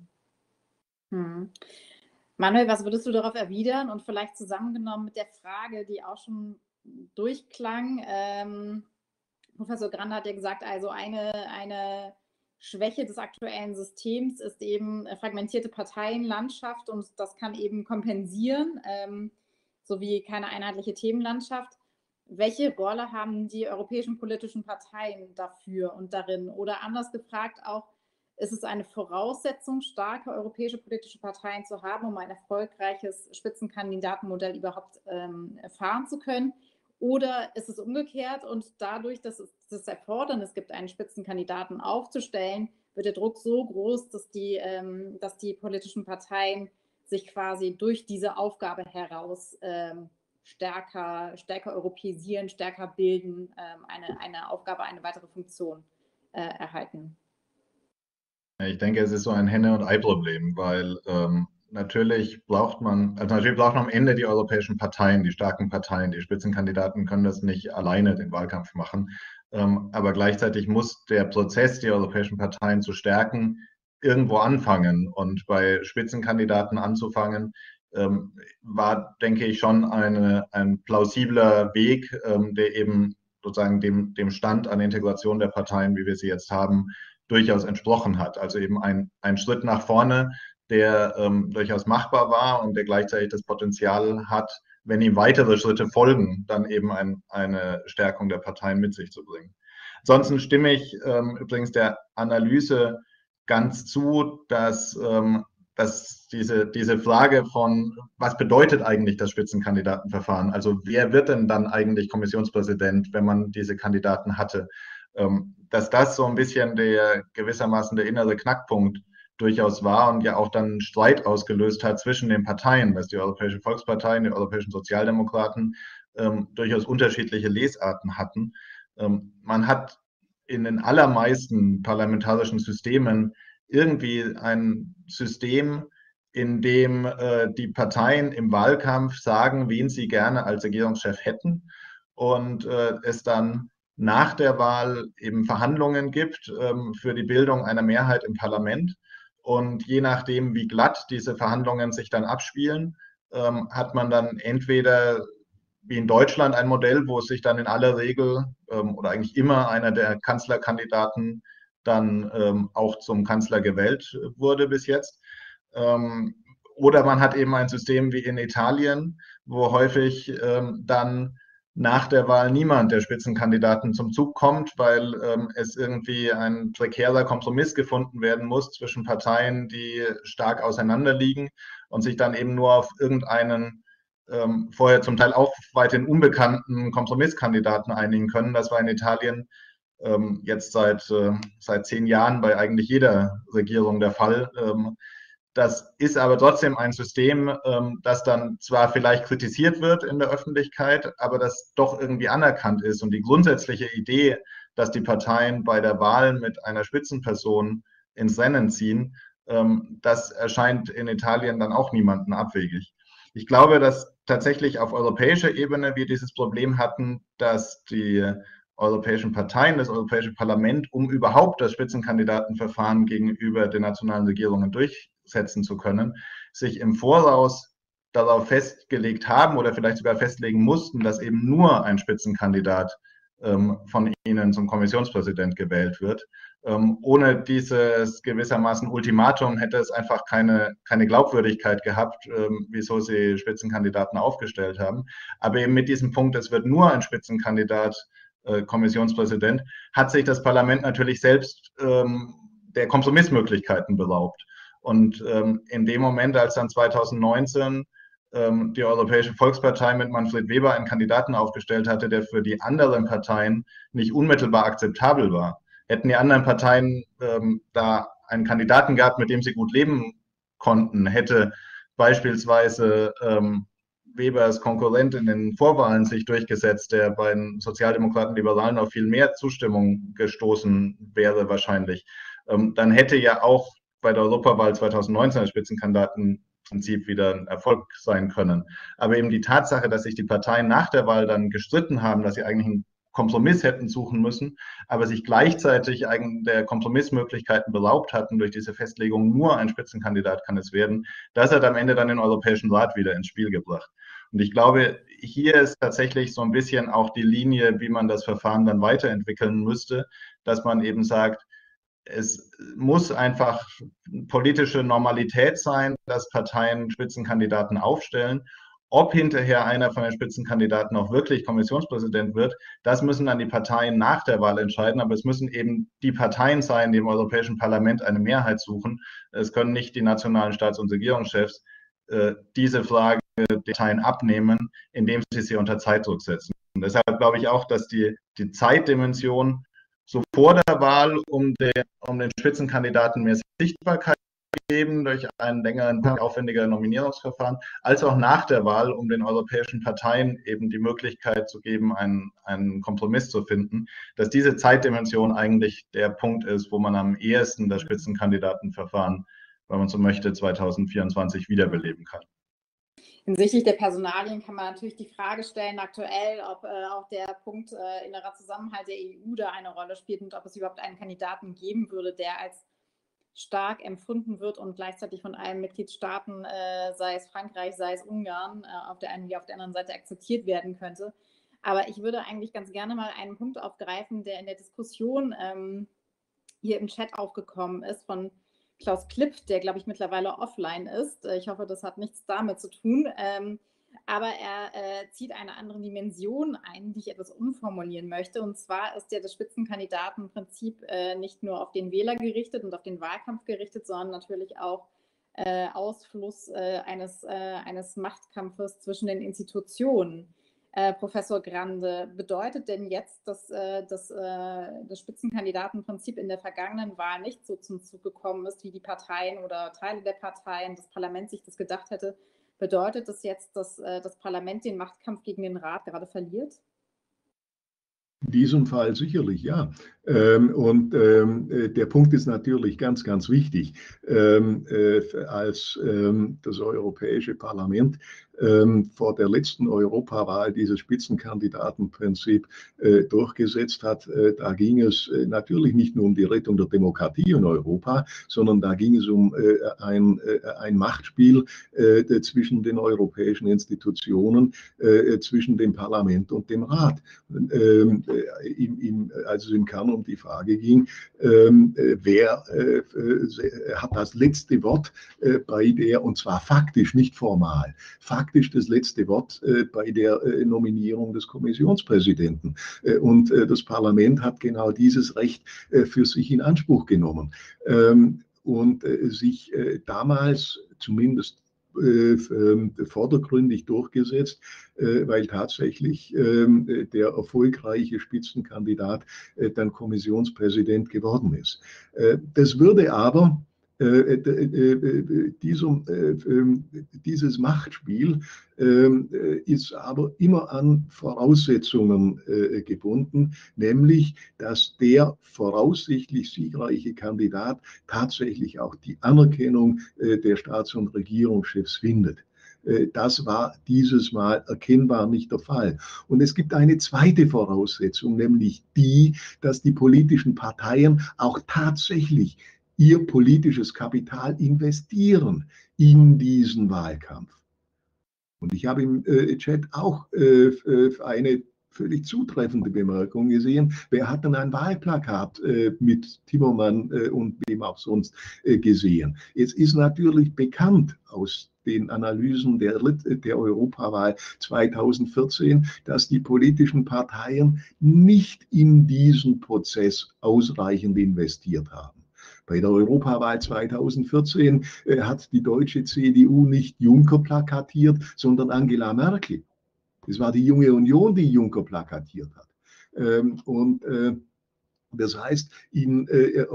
[SPEAKER 1] Hm. Manuel, was würdest du darauf erwidern? Und vielleicht zusammengenommen mit der Frage, die auch schon durchklang. Ähm, Professor Grande hat ja gesagt, also eine, eine Schwäche des aktuellen Systems ist eben fragmentierte Parteienlandschaft und das kann eben kompensieren, ähm, sowie keine einheitliche Themenlandschaft. Welche Rolle haben die europäischen politischen Parteien dafür und darin? Oder anders gefragt auch, ist es eine Voraussetzung, starke europäische politische Parteien zu haben, um ein erfolgreiches Spitzenkandidatenmodell überhaupt ähm, fahren zu können? Oder ist es umgekehrt und dadurch, dass es das Erfordernis gibt, einen Spitzenkandidaten aufzustellen, wird der Druck so groß, dass die, ähm, dass die politischen Parteien sich quasi durch diese Aufgabe heraus ähm, stärker, stärker europäisieren, stärker bilden, ähm, eine, eine Aufgabe, eine weitere Funktion äh, erhalten?
[SPEAKER 4] Ich denke, es ist so ein Henne- und Ei-Problem, weil ähm, natürlich braucht man, also natürlich braucht man am Ende die europäischen Parteien, die starken Parteien. Die Spitzenkandidaten können das nicht alleine den Wahlkampf machen. Ähm, aber gleichzeitig muss der Prozess, die europäischen Parteien zu stärken, irgendwo anfangen. Und bei Spitzenkandidaten anzufangen, ähm, war, denke ich, schon eine, ein plausibler Weg, ähm, der eben sozusagen dem, dem Stand an Integration der Parteien, wie wir sie jetzt haben, durchaus entsprochen hat. Also eben ein, ein Schritt nach vorne, der ähm, durchaus machbar war und der gleichzeitig das Potenzial hat, wenn ihm weitere Schritte folgen, dann eben ein, eine Stärkung der Parteien mit sich zu bringen. Ansonsten stimme ich ähm, übrigens der Analyse ganz zu, dass, ähm, dass diese, diese Frage von, was bedeutet eigentlich das Spitzenkandidatenverfahren? Also wer wird denn dann eigentlich Kommissionspräsident, wenn man diese Kandidaten hatte? Dass das so ein bisschen der gewissermaßen der innere Knackpunkt durchaus war und ja auch dann Streit ausgelöst hat zwischen den Parteien, dass die Europäische Volkspartei und die Europäischen Sozialdemokraten ähm, durchaus unterschiedliche Lesarten hatten. Ähm, man hat in den allermeisten parlamentarischen Systemen irgendwie ein System, in dem äh, die Parteien im Wahlkampf sagen, wen sie gerne als Regierungschef hätten und äh, es dann nach der Wahl eben Verhandlungen gibt ähm, für die Bildung einer Mehrheit im Parlament. Und je nachdem, wie glatt diese Verhandlungen sich dann abspielen, ähm, hat man dann entweder wie in Deutschland ein Modell, wo es sich dann in aller Regel ähm, oder eigentlich immer einer der Kanzlerkandidaten dann ähm, auch zum Kanzler gewählt wurde bis jetzt. Ähm, oder man hat eben ein System wie in Italien, wo häufig ähm, dann nach der Wahl niemand der Spitzenkandidaten zum Zug kommt, weil ähm, es irgendwie ein prekärer Kompromiss gefunden werden muss zwischen Parteien, die stark auseinanderliegen und sich dann eben nur auf irgendeinen ähm, vorher zum Teil auch weiterhin unbekannten Kompromisskandidaten einigen können. Das war in Italien ähm, jetzt seit, äh, seit zehn Jahren bei eigentlich jeder Regierung der Fall. Ähm, Das ist aber trotzdem ein System, das dann zwar vielleicht kritisiert wird in der Öffentlichkeit, aber das doch irgendwie anerkannt ist. Und die grundsätzliche Idee, dass die Parteien bei der Wahl mit einer Spitzenperson ins Rennen ziehen, das erscheint in Italien dann auch niemandem abwegig. Ich glaube, dass tatsächlich auf europäischer Ebene wir dieses Problem hatten, dass die europäischen Parteien, das Europäische Parlament, um überhaupt das Spitzenkandidatenverfahren gegenüber den nationalen Regierungen durchsetzen zu können, sich im Voraus darauf festgelegt haben oder vielleicht sogar festlegen mussten, dass eben nur ein Spitzenkandidat ähm, von ihnen zum Kommissionspräsident gewählt wird. Ähm, ohne dieses gewissermaßen Ultimatum hätte es einfach keine, keine Glaubwürdigkeit gehabt, ähm, wieso sie Spitzenkandidaten aufgestellt haben. Aber eben mit diesem Punkt, es wird nur ein Spitzenkandidat Kommissionspräsident, hat sich das Parlament natürlich selbst ähm, der Kompromissmöglichkeiten beraubt. Und ähm, in dem Moment, als dann zweitausendneunzehn ähm, die Europäische Volkspartei mit Manfred Weber einen Kandidaten aufgestellt hatte, der für die anderen Parteien nicht unmittelbar akzeptabel war, hätten die anderen Parteien ähm, da einen Kandidaten gehabt, mit dem sie gut leben konnten, hätte beispielsweise ähm, Webers Konkurrent in den Vorwahlen sich durchgesetzt, der bei den Sozialdemokraten, Liberalen auf viel mehr Zustimmung gestoßen wäre wahrscheinlich, ähm, dann hätte ja auch bei der Europawahl zweitausendneunzehn das Spitzenkandidatenprinzip wieder ein Erfolg sein können. Aber eben die Tatsache, dass sich die Parteien nach der Wahl dann gestritten haben, dass sie eigentlich einen Kompromiss hätten suchen müssen, aber sich gleichzeitig eigentlich der Kompromissmöglichkeiten beraubt hatten durch diese Festlegung, nur ein Spitzenkandidat kann es werden, das hat am Ende dann den Europäischen Rat wieder ins Spiel gebracht. Und ich glaube, hier ist tatsächlich so ein bisschen auch die Linie, wie man das Verfahren dann weiterentwickeln müsste, dass man eben sagt, es muss einfach politische Normalität sein, dass Parteien Spitzenkandidaten aufstellen. Ob hinterher einer von den Spitzenkandidaten auch wirklich Kommissionspräsident wird, das müssen dann die Parteien nach der Wahl entscheiden. Aber es müssen eben die Parteien sein, die im Europäischen Parlament eine Mehrheit suchen. Es können nicht die nationalen Staats- und Regierungschefs äh, diese Frage den Parteien abnehmen, indem sie sie unter Zeitdruck setzen. Und deshalb glaube ich auch, dass die, die Zeitdimension so vor der Wahl, um den, um den Spitzenkandidaten mehr Sichtbarkeit geben durch ein längeren, aufwendiger Nominierungsverfahren, als auch nach der Wahl, um den europäischen Parteien eben die Möglichkeit zu geben, einen, einen Kompromiss zu finden, dass diese Zeitdimension eigentlich der Punkt ist, wo man am ehesten das Spitzenkandidatenverfahren, wenn man so möchte, zweitausendvierundzwanzig wiederbeleben kann.
[SPEAKER 1] Hinsichtlich der Personalien kann man natürlich die Frage stellen, aktuell, ob äh, auch der Punkt äh, innerer Zusammenhalt der E U da eine Rolle spielt und ob es überhaupt einen Kandidaten geben würde, der als stark empfunden wird und gleichzeitig von allen Mitgliedstaaten, äh, sei es Frankreich, sei es Ungarn, äh, auf der einen wie auf der anderen Seite akzeptiert werden könnte. Aber ich würde eigentlich ganz gerne mal einen Punkt aufgreifen, der in der Diskussion ähm, hier im Chat aufgekommen ist von Klaus Klipp, der, glaube ich, mittlerweile offline ist. Ich hoffe, das hat nichts damit zu tun. Ähm, aber er äh, zieht eine andere Dimension ein, die ich etwas umformulieren möchte. Und zwar ist ja das Spitzenkandidatenprinzip äh, nicht nur auf den Wähler gerichtet und auf den Wahlkampf gerichtet, sondern natürlich auch äh, Ausfluss äh, eines, äh, eines Machtkampfes zwischen den Institutionen. Äh, Professor Grande, bedeutet denn jetzt, dass äh, das, äh, das Spitzenkandidatenprinzip in der vergangenen Wahl nicht so zum Zug gekommen ist, wie die Parteien oder Teile der Parteien, das Parlament sich das gedacht hätte? Bedeutet das jetzt, dass äh, das Parlament den Machtkampf gegen den Rat gerade verliert?
[SPEAKER 3] In diesem Fall sicherlich, ja. Ähm, und ähm, der Punkt ist natürlich ganz, ganz wichtig. Ähm, äh, als ähm, das Europäische Parlament ähm, vor der letzten Europawahl dieses Spitzenkandidatenprinzip äh, durchgesetzt hat, äh, da ging es äh, natürlich nicht nur um die Rettung der Demokratie in Europa, sondern da ging es um äh, ein, äh, ein Machtspiel äh, zwischen den europäischen Institutionen, äh, zwischen dem Parlament und dem Rat. Ähm, Im, im, als es im Kern um die Frage ging, ähm, wer äh, hat das letzte Wort äh, bei der, und zwar faktisch, nicht formal, faktisch das letzte Wort äh, bei der äh, Nominierung des Kommissionspräsidenten. Äh, und äh, das Parlament hat genau dieses Recht äh, für sich in Anspruch genommen ähm, und äh, sich äh, damals zumindest Äh, vordergründig durchgesetzt, äh, weil tatsächlich äh, der erfolgreiche Spitzenkandidat äh, dann Kommissionspräsident geworden ist. Äh, das würde aber äh, äh, diesem, äh, dieses Machtspiel äh, ist aber immer an Voraussetzungen äh, gebunden, nämlich dass der voraussichtlich siegreiche Kandidat tatsächlich auch die Anerkennung äh, der Staats- und Regierungschefs findet. Das war dieses Mal erkennbar nicht der Fall. Und es gibt eine zweite Voraussetzung, nämlich die, dass die politischen Parteien auch tatsächlich ihr politisches Kapital investieren in diesen Wahlkampf. Und ich habe im äh, Chat auch äh, eine völlig zutreffende Bemerkung gesehen. Wer hat denn ein Wahlplakat äh, mit Timmermann äh, und wem auch sonst äh, gesehen? Es ist natürlich bekannt aus den Analysen der, der Europawahl zweitausendvierzehn, dass die politischen Parteien nicht in diesen Prozess ausreichend investiert haben. Bei der Europawahl zweitausendvierzehn äh, hat die deutsche C D U nicht Juncker plakatiert, sondern Angela Merkel. Es war die Junge Union, die Juncker plakatiert hat. Ähm, und äh, das heißt, in äh,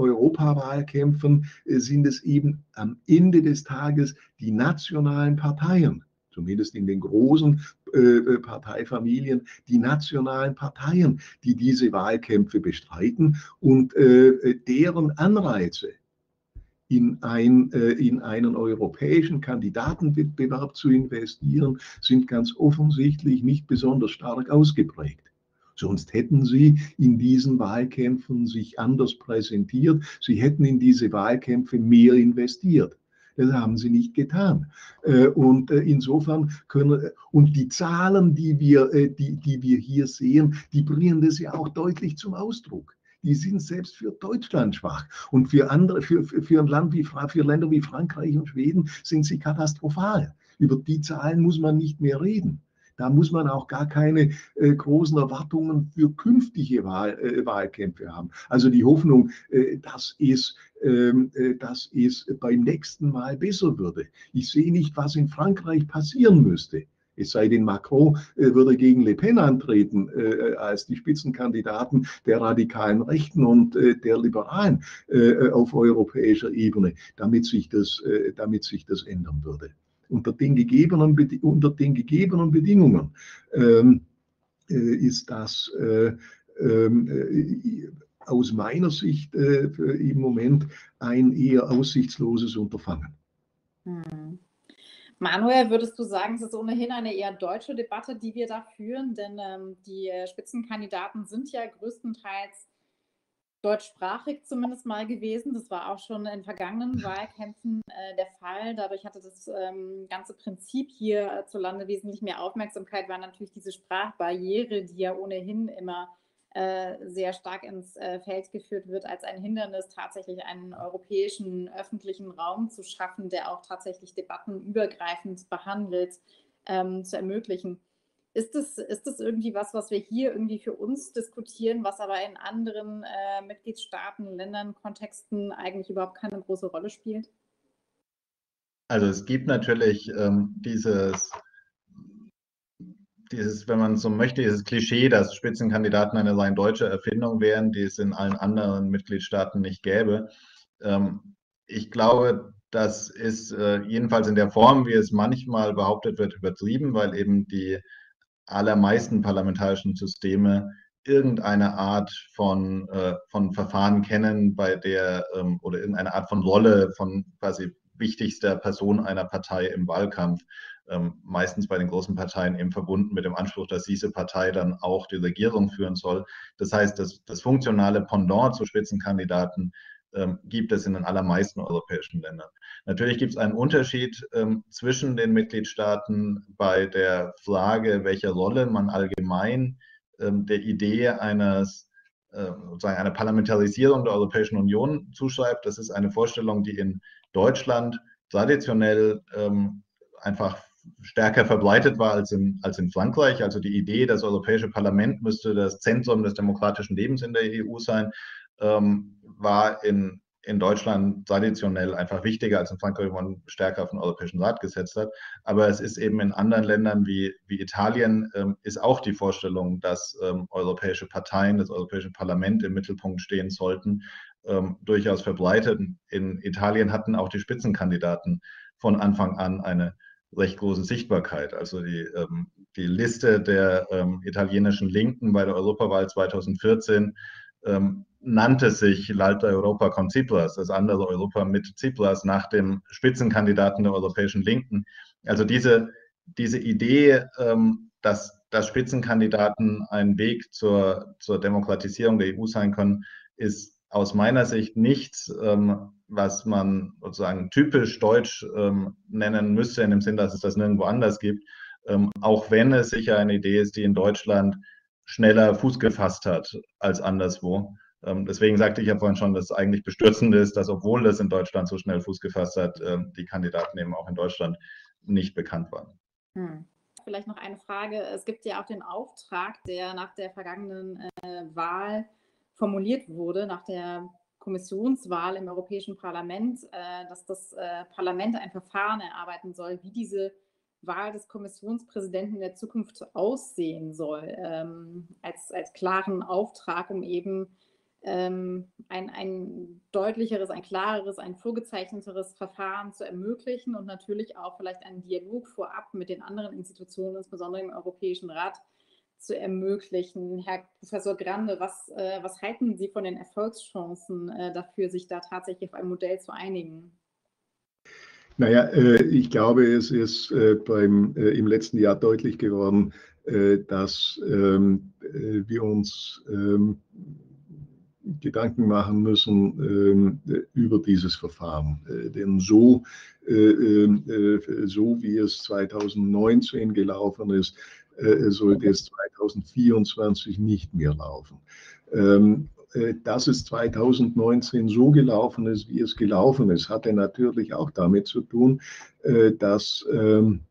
[SPEAKER 3] Europawahlkämpfen äh, sind es eben am Ende des Tages die nationalen Parteien, zumindest in den großen äh, Parteifamilien, die nationalen Parteien, die diese Wahlkämpfe bestreiten und äh, deren Anreize, in, ein, äh, in einen europäischen Kandidatenwettbewerb zu investieren, sind ganz offensichtlich nicht besonders stark ausgeprägt. Sonst hätten sie in diesen Wahlkämpfen sich anders präsentiert. Sie hätten in diese Wahlkämpfe mehr investiert. Das haben sie nicht getan. Und insofern können, und die Zahlen, die wir, die, die wir hier sehen, die bringen das ja auch deutlich zum Ausdruck. Die sind selbst für Deutschland schwach. Und für andere, für, für, ein Land wie, für Länder wie Frankreich und Schweden sind sie katastrophal. Über die Zahlen muss man nicht mehr reden. Da muss man auch gar keine äh, großen Erwartungen für künftige Wahl, äh, Wahlkämpfe haben. Also die Hoffnung, äh, dass, es, äh, dass es beim nächsten Mal besser würde. Ich sehe nicht, was in Frankreich passieren müsste. Es sei denn, Macron äh, würde gegen Le Pen antreten äh, als die Spitzenkandidaten der radikalen Rechten und äh, der Liberalen äh, auf europäischer Ebene, damit sich das, äh, damit sich das ändern würde. Unter den gegebenen, unter den gegebenen Bedingungen ähm, äh, ist das äh, äh, aus meiner Sicht äh, im Moment ein eher aussichtsloses Unterfangen.
[SPEAKER 1] Hm. Manuel, würdest du sagen, es ist ohnehin eine eher deutsche Debatte, die wir da führen? Denn ähm, die Spitzenkandidaten sind ja größtenteils deutschsprachig zumindest mal gewesen. Das war auch schon in vergangenen Wahlkämpfen äh, der Fall. Dadurch hatte das ähm, ganze Prinzip hierzulande wesentlich mehr Aufmerksamkeit, war natürlich diese Sprachbarriere, die ja ohnehin immer äh, sehr stark ins äh, Feld geführt wird, als ein Hindernis, tatsächlich einen europäischen öffentlichen Raum zu schaffen, der auch tatsächlich debattenübergreifend behandelt, ähm, zu ermöglichen. Ist das, ist das irgendwie was, was wir hier irgendwie für uns diskutieren, was aber in anderen äh, Mitgliedstaaten, Ländern, Kontexten eigentlich überhaupt keine große Rolle spielt?
[SPEAKER 4] Also es gibt natürlich ähm, dieses, dieses, wenn man so möchte, dieses Klischee, dass Spitzenkandidaten eine rein deutsche Erfindung wären, die es in allen anderen Mitgliedstaaten nicht gäbe. Ähm, ich glaube, das ist äh, jedenfalls in der Form, wie es manchmal behauptet wird, übertrieben, weil eben die allermeisten parlamentarischen Systeme irgendeine Art von, äh, von Verfahren kennen, bei der ähm, oder irgendeine Art von Rolle von quasi wichtigster Person einer Partei im Wahlkampf, ähm, meistens bei den großen Parteien eben verbunden mit dem Anspruch, dass diese Partei dann auch die Regierung führen soll. Das heißt, das, das funktionale Pendant zu Spitzenkandidaten ähm, gibt es in den allermeisten europäischen Ländern. Natürlich gibt es einen Unterschied ähm, zwischen den Mitgliedstaaten bei der Frage, welche Rolle man allgemein ähm, der Idee eines, äh, sozusagen einer Parlamentarisierung der Europäischen Union zuschreibt. Das ist eine Vorstellung, die in Deutschland traditionell ähm, einfach stärker verbreitet war als in, als in Frankreich. Also die Idee, das Europäische Parlament müsste das Zentrum des demokratischen Lebens in der E U sein, ähm, war in, in Deutschland traditionell einfach wichtiger als in Frankreich, wo man stärker auf den Europäischen Rat gesetzt hat. Aber es ist eben in anderen Ländern wie, wie Italien, ähm, ist auch die Vorstellung, dass ähm, europäische Parteien, das Europäische Parlament im Mittelpunkt stehen sollten, ähm, durchaus verbreitet. In Italien hatten auch die Spitzenkandidaten von Anfang an eine recht große Sichtbarkeit. Also die, ähm, die Liste der ähm, italienischen Linken bei der Europawahl zweitausendvierzehn ähm, nannte sich l'Alta Europa con Tsipras, das andere Europa mit Tsipras, nach dem Spitzenkandidaten der europäischen Linken. Also diese, diese Idee, ähm, dass, dass Spitzenkandidaten ein Weg zur, zur Demokratisierung der E U sein können, ist aus meiner Sicht nichts, ähm, was man sozusagen typisch deutsch ähm, nennen müsste, in dem Sinn, dass es das nirgendwo anders gibt, ähm, auch wenn es sicher eine Idee ist, die in Deutschland schneller Fuß gefasst hat als anderswo. Ähm, deswegen sagte ich ja vorhin schon, dass es eigentlich bestürzend ist, dass obwohl das in Deutschland so schnell Fuß gefasst hat, äh, die Kandidaten eben auch in Deutschland nicht bekannt waren.
[SPEAKER 1] Hm. Vielleicht noch eine Frage. Es gibt ja auch den Auftrag, der nach der vergangenen äh, Wahl formuliert wurde, nach der Kommissionswahl im Europäischen Parlament, äh, dass das äh, Parlament ein Verfahren erarbeiten soll, wie diese Wahl des Kommissionspräsidenten in der Zukunft aussehen soll, ähm, als, als klaren Auftrag, um eben ähm, ein, ein deutlicheres, ein klareres, ein vorgezeichneteres Verfahren zu ermöglichen und natürlich auch vielleicht einen Dialog vorab mit den anderen Institutionen, insbesondere im Europäischen Rat, zu ermöglichen. Herr Professor Grande, was, äh, was halten Sie von den Erfolgschancen äh, dafür, sich da tatsächlich auf ein Modell zu einigen?
[SPEAKER 3] Naja, äh, ich glaube, es ist äh, beim, äh, im letzten Jahr deutlich geworden, äh, dass ähm, äh, wir uns ähm, Gedanken machen müssen ähm, über dieses Verfahren. Äh, denn so, äh, äh, so wie es zweitausendneunzehn gelaufen ist, äh, sollte es zweitausendvierundzwanzig nicht mehr laufen. Ähm, äh, dass es zweitausendneunzehn so gelaufen ist, wie es gelaufen ist, hatte natürlich auch damit zu tun, äh, dass ähm,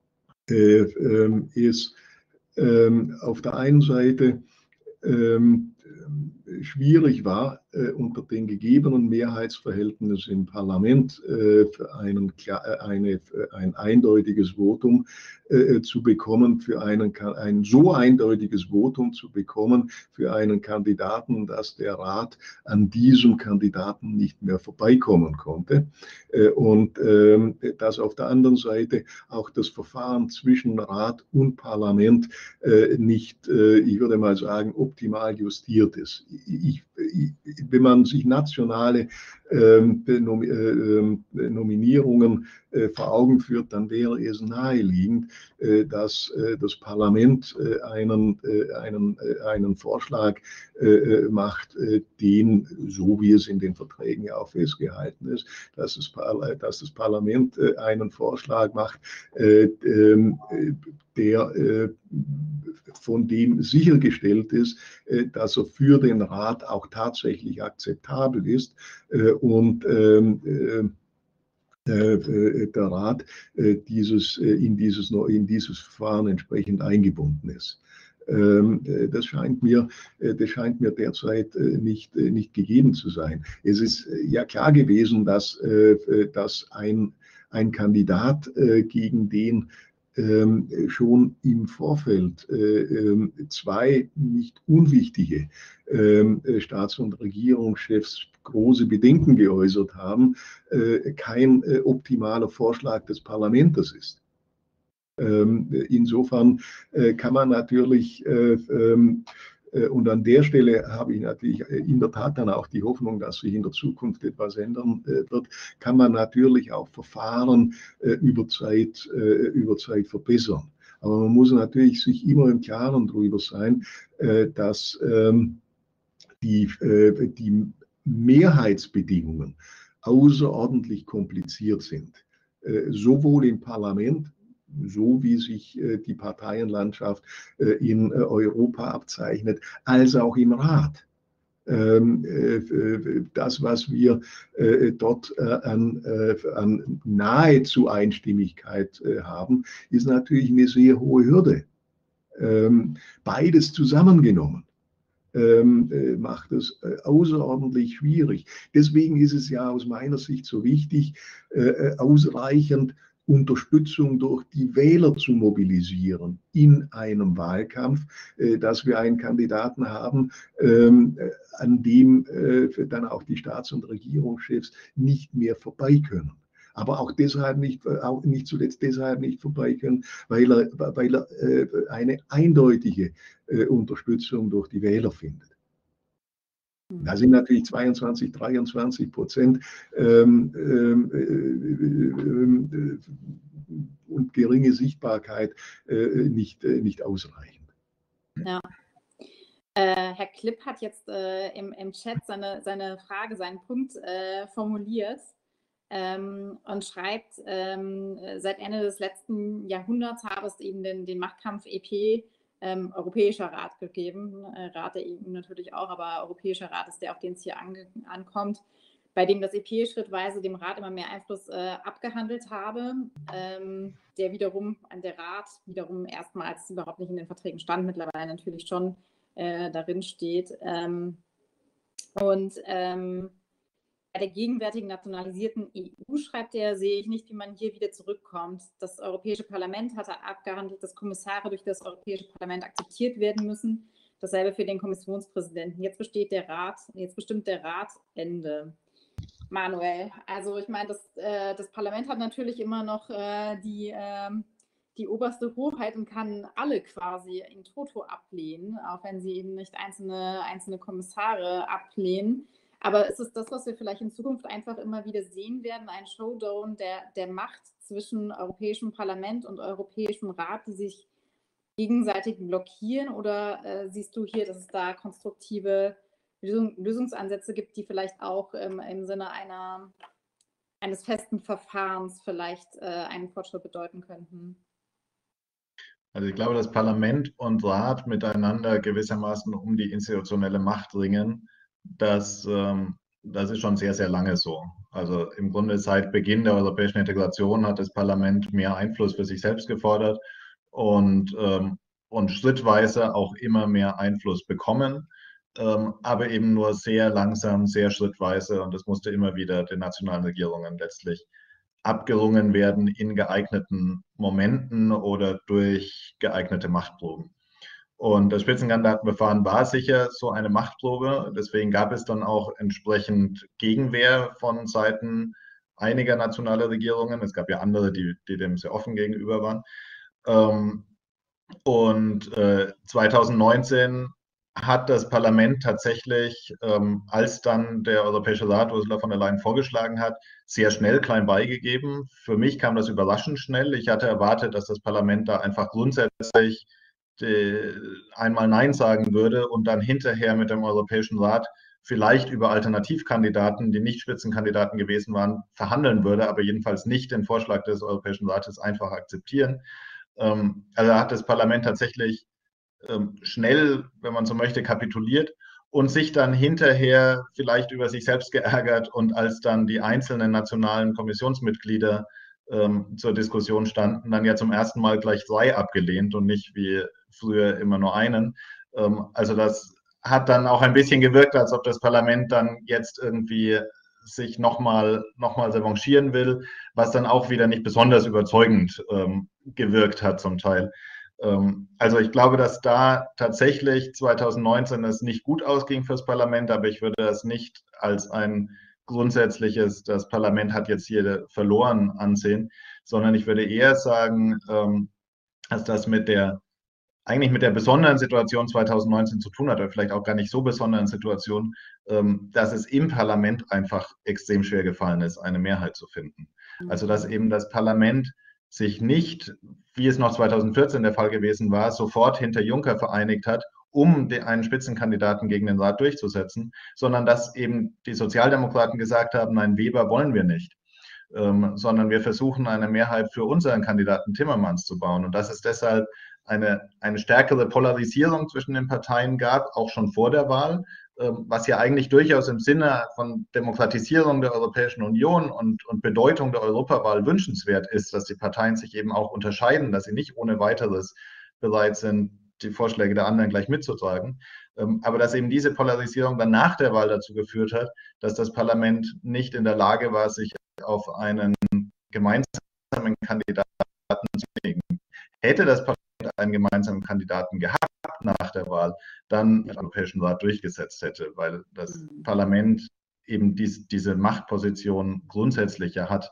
[SPEAKER 3] äh, äh, es ähm, auf der einen Seite ähm, schwierig war, äh, unter den gegebenen Mehrheitsverhältnissen im Parlament äh, für einen, eine, für ein eindeutiges Votum äh, zu bekommen, für einen, ein so eindeutiges Votum zu bekommen für einen Kandidaten, dass der Rat an diesem Kandidaten nicht mehr vorbeikommen konnte. Äh, und äh, dass auf der anderen Seite auch das Verfahren zwischen Rat und Parlament äh, nicht, äh, ich würde mal sagen, optimal justiert ist. Ich, ich, wenn man sich nationale ähm, Nom äh, Nominierungen äh, vor Augen führt, dann wäre es naheliegend, äh, dass äh, das Parlament äh, einen, äh, einen, äh, einen Vorschlag äh, macht, äh, den, so wie es in den Verträgen ja auch festgehalten ist, dass das, Par dass das Parlament äh, einen Vorschlag macht, äh, äh, der äh, von dem sichergestellt ist, äh, dass er für den Rat auch tatsächlich akzeptabel ist äh, und ähm, äh, der Rat äh, dieses, äh, in, dieses, in dieses Verfahren entsprechend eingebunden ist. Ähm, das scheint mir, das scheint mir derzeit nicht, nicht gegeben zu sein. Es ist ja klar gewesen, dass, dass ein, ein Kandidat, gegen den schon im Vorfeld zwei nicht unwichtige Staats- und Regierungschefs große Bedenken geäußert haben, kein optimaler Vorschlag des Parlaments ist. Insofern kann man natürlich, und an der Stelle habe ich natürlich in der Tat dann auch die Hoffnung, dass sich in der Zukunft etwas ändern wird, kann man natürlich auch Verfahren über Zeit, über Zeit verbessern. Aber man muss natürlich sich immer im Klaren darüber sein, dass die, die Mehrheitsbedingungen außerordentlich kompliziert sind, sowohl im Parlament, so wie sich die Parteienlandschaft in Europa abzeichnet, als auch im Rat. Das, was wir dort an, an nahezu Einstimmigkeit haben, ist natürlich eine sehr hohe Hürde. Beides zusammengenommen macht es außerordentlich schwierig. Deswegen ist es ja aus meiner Sicht so wichtig, ausreichend Unterstützung durch die Wähler zu mobilisieren in einem Wahlkampf, dass wir einen Kandidaten haben, an dem dann auch die Staats- und Regierungschefs nicht mehr vorbei können. Aber auch deshalb nicht, auch nicht zuletzt deshalb nicht vorbei können, weil er, weil er äh, eine eindeutige äh, Unterstützung durch die Wähler findet. Da sind natürlich zweiundzwanzig, dreiundzwanzig Prozent ähm, ähm, äh, und geringe Sichtbarkeit äh, nicht, äh, nicht ausreichend.
[SPEAKER 1] Ja. Äh, Herr Klipp hat jetzt äh, im, im Chat seine, seine Frage, seinen Punkt äh, formuliert. Ähm, und schreibt, ähm, seit Ende des letzten Jahrhunderts habe es eben den, den Machtkampf E P, ähm, Europäischer Rat gegeben, äh, Rat der E U natürlich auch, aber Europäischer Rat ist der, auf den es hier ange ankommt, bei dem das E P schrittweise dem Rat immer mehr Einfluss äh, abgehandelt habe, ähm, der wiederum, der Rat wiederum erstmals überhaupt nicht in den Verträgen stand, mittlerweile natürlich schon äh, darin steht. Ähm, und ähm, bei der gegenwärtigen nationalisierten E U, schreibt er, sehe ich nicht, wie man hier wieder zurückkommt. Das Europäische Parlament hatte abgehandelt, dass Kommissare durch das Europäische Parlament akzeptiert werden müssen. Dasselbe für den Kommissionspräsidenten. Jetzt besteht der Rat, jetzt bestimmt der Rat Ende. Manuel, also ich meine, das, äh, das Parlament hat natürlich immer noch äh, die, äh, die oberste Hoheit und kann alle quasi in toto ablehnen, auch wenn sie eben nicht einzelne, einzelne Kommissare ablehnen. Aber ist es das, was wir vielleicht in Zukunft einfach immer wieder sehen werden, ein Showdown der, der Macht zwischen Europäischem Parlament und Europäischem Rat, die sich gegenseitig blockieren? Oder äh, siehst du hier, dass es da konstruktive Lösung, Lösungsansätze gibt, die vielleicht auch ähm, im Sinne einer, eines festen Verfahrens vielleicht äh, einen Fortschritt bedeuten könnten?
[SPEAKER 4] Also ich glaube, dass Parlament und Rat miteinander gewissermaßen um die institutionelle Macht ringen. Das, ähm, das ist schon sehr, sehr lange so. Also im Grunde seit Beginn der europäischen Integration hat das Parlament mehr Einfluss für sich selbst gefordert und, ähm, und schrittweise auch immer mehr Einfluss bekommen, ähm, aber eben nur sehr langsam, sehr schrittweise, und das musste immer wieder den nationalen Regierungen letztlich abgerungen werden in geeigneten Momenten oder durch geeignete Machtproben. Und das Spitzenkandidatenverfahren war sicher so eine Machtprobe. Deswegen gab es dann auch entsprechend Gegenwehr von Seiten einiger nationaler Regierungen. Es gab ja andere, die, die dem sehr offen gegenüber waren. Ähm, und äh, zweitausendneunzehn hat das Parlament tatsächlich, ähm, als dann der Europäische Rat Ursula von der Leyen vorgeschlagen hat, sehr schnell klein beigegeben. Für mich kam das überraschend schnell. Ich hatte erwartet, dass das Parlament da einfach grundsätzlich die, einmal Nein sagen würde und dann hinterher mit dem Europäischen Rat vielleicht über Alternativkandidaten, die nicht Spitzenkandidaten gewesen waren, verhandeln würde, aber jedenfalls nicht den Vorschlag des Europäischen Rates einfach akzeptieren. Ähm, also hat das Parlament tatsächlich schnell, wenn man so möchte, kapituliert und sich dann hinterher vielleicht über sich selbst geärgert, und als dann die einzelnen nationalen Kommissionsmitglieder ähm, zur Diskussion standen, dann ja zum ersten Mal gleich drei abgelehnt und nicht wie früher immer nur einen. Ähm, also das hat dann auch ein bisschen gewirkt, als ob das Parlament dann jetzt irgendwie sich nochmal noch mal revanchieren will, was dann auch wieder nicht besonders überzeugend ähm, gewirkt hat zum Teil. Also ich glaube, dass da tatsächlich zweitausendneunzehn es nicht gut ausging fürs Parlament, aber ich würde das nicht als ein grundsätzliches, das Parlament hat jetzt hier verloren, ansehen, sondern ich würde eher sagen, dass das mit der, eigentlich mit der besonderen Situation zweitausendneunzehn zu tun hat, oder vielleicht auch gar nicht so besonderen Situation, dass es im Parlament einfach extrem schwer gefallen ist, eine Mehrheit zu finden. Also dass eben das Parlament sich nicht, wie es noch zweitausendvierzehn der Fall gewesen war, sofort hinter Juncker vereinigt hat, um den, einen Spitzenkandidaten gegen den Rat durchzusetzen, sondern dass eben die Sozialdemokraten gesagt haben, nein, Weber wollen wir nicht, ähm, sondern wir versuchen eine Mehrheit für unseren Kandidaten Timmermans zu bauen. Und dass es deshalb eine, eine stärkere Polarisierung zwischen den Parteien gab, auch schon vor der Wahl, was ja eigentlich durchaus im Sinne von Demokratisierung der Europäischen Union und, und Bedeutung der Europawahl wünschenswert ist, dass die Parteien sich eben auch unterscheiden, dass sie nicht ohne weiteres bereit sind, die Vorschläge der anderen gleich mitzutragen. Aber dass eben diese Polarisierung dann nach der Wahl dazu geführt hat, dass das Parlament nicht in der Lage war, sich auf einen gemeinsamen Kandidaten zu einigen. Hätte das Parlament einen gemeinsamen Kandidaten gehabt nach der Wahl, dann den Europäischen Rat durchgesetzt hätte, weil das mhm. Parlament eben dies, diese Machtposition grundsätzlich ja hat.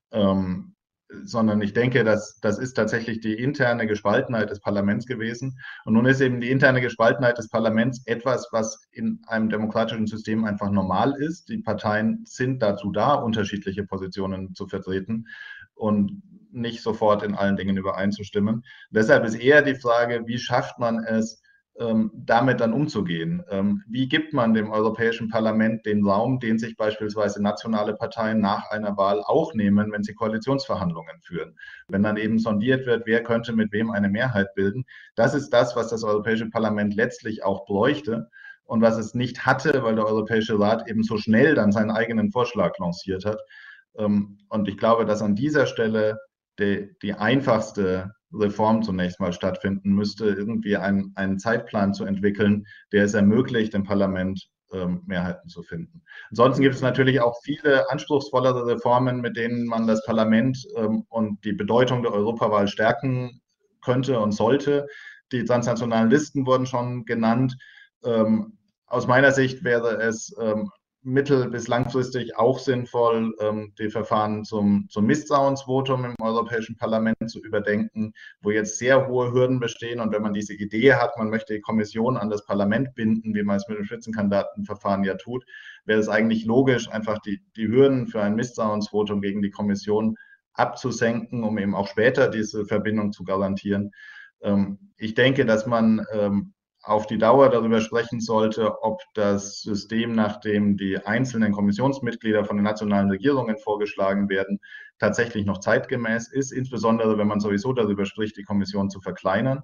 [SPEAKER 4] Ähm, sondern ich denke, dass das ist tatsächlich die interne Gespaltenheit des Parlaments gewesen. Und nun ist eben die interne Gespaltenheit des Parlaments etwas, was in einem demokratischen System einfach normal ist. Die Parteien sind dazu da, unterschiedliche Positionen zu vertreten und nicht sofort in allen Dingen übereinzustimmen. Deshalb ist eher die Frage, wie schafft man es, ähm, damit dann umzugehen? Ähm, wie gibt man dem Europäischen Parlament den Raum, den sich beispielsweise nationale Parteien nach einer Wahl auch nehmen, wenn sie Koalitionsverhandlungen führen? Wenn dann eben sondiert wird, wer könnte mit wem eine Mehrheit bilden. Das ist das, was das Europäische Parlament letztlich auch bräuchte und was es nicht hatte, weil der Europäische Rat eben so schnell dann seinen eigenen Vorschlag lanciert hat. Ähm, und ich glaube, dass an dieser Stelle die, die einfachste Reform zunächst mal stattfinden müsste, irgendwie einen, einen Zeitplan zu entwickeln, der es ermöglicht, im Parlament ähm, Mehrheiten zu finden. Ansonsten gibt es natürlich auch viele anspruchsvollere Reformen, mit denen man das Parlament ähm, und die Bedeutung der Europawahl stärken könnte und sollte. die transnationalen Listen wurden schon genannt. Ähm, aus meiner Sicht wäre es ähm, mittel- bis langfristig auch sinnvoll, ähm, die Verfahren zum, zum Misstrauensvotum im Europäischen Parlament zu überdenken, wo jetzt sehr hohe Hürden bestehen. Und wenn man diese Idee hat, man möchte die Kommission an das Parlament binden, wie man es mit dem Spitzenkandidatenverfahren ja tut, wäre es eigentlich logisch, einfach die, die Hürden für ein Misstrauensvotum gegen die Kommission abzusenken, um eben auch später diese Verbindung zu garantieren. Ähm, ich denke, dass man ähm, auf die Dauer darüber sprechen sollte, ob das System, nach dem die einzelnen Kommissionsmitglieder von den nationalen Regierungen vorgeschlagen werden, tatsächlich noch zeitgemäß ist, insbesondere wenn man sowieso darüber spricht, die Kommission zu verkleinern.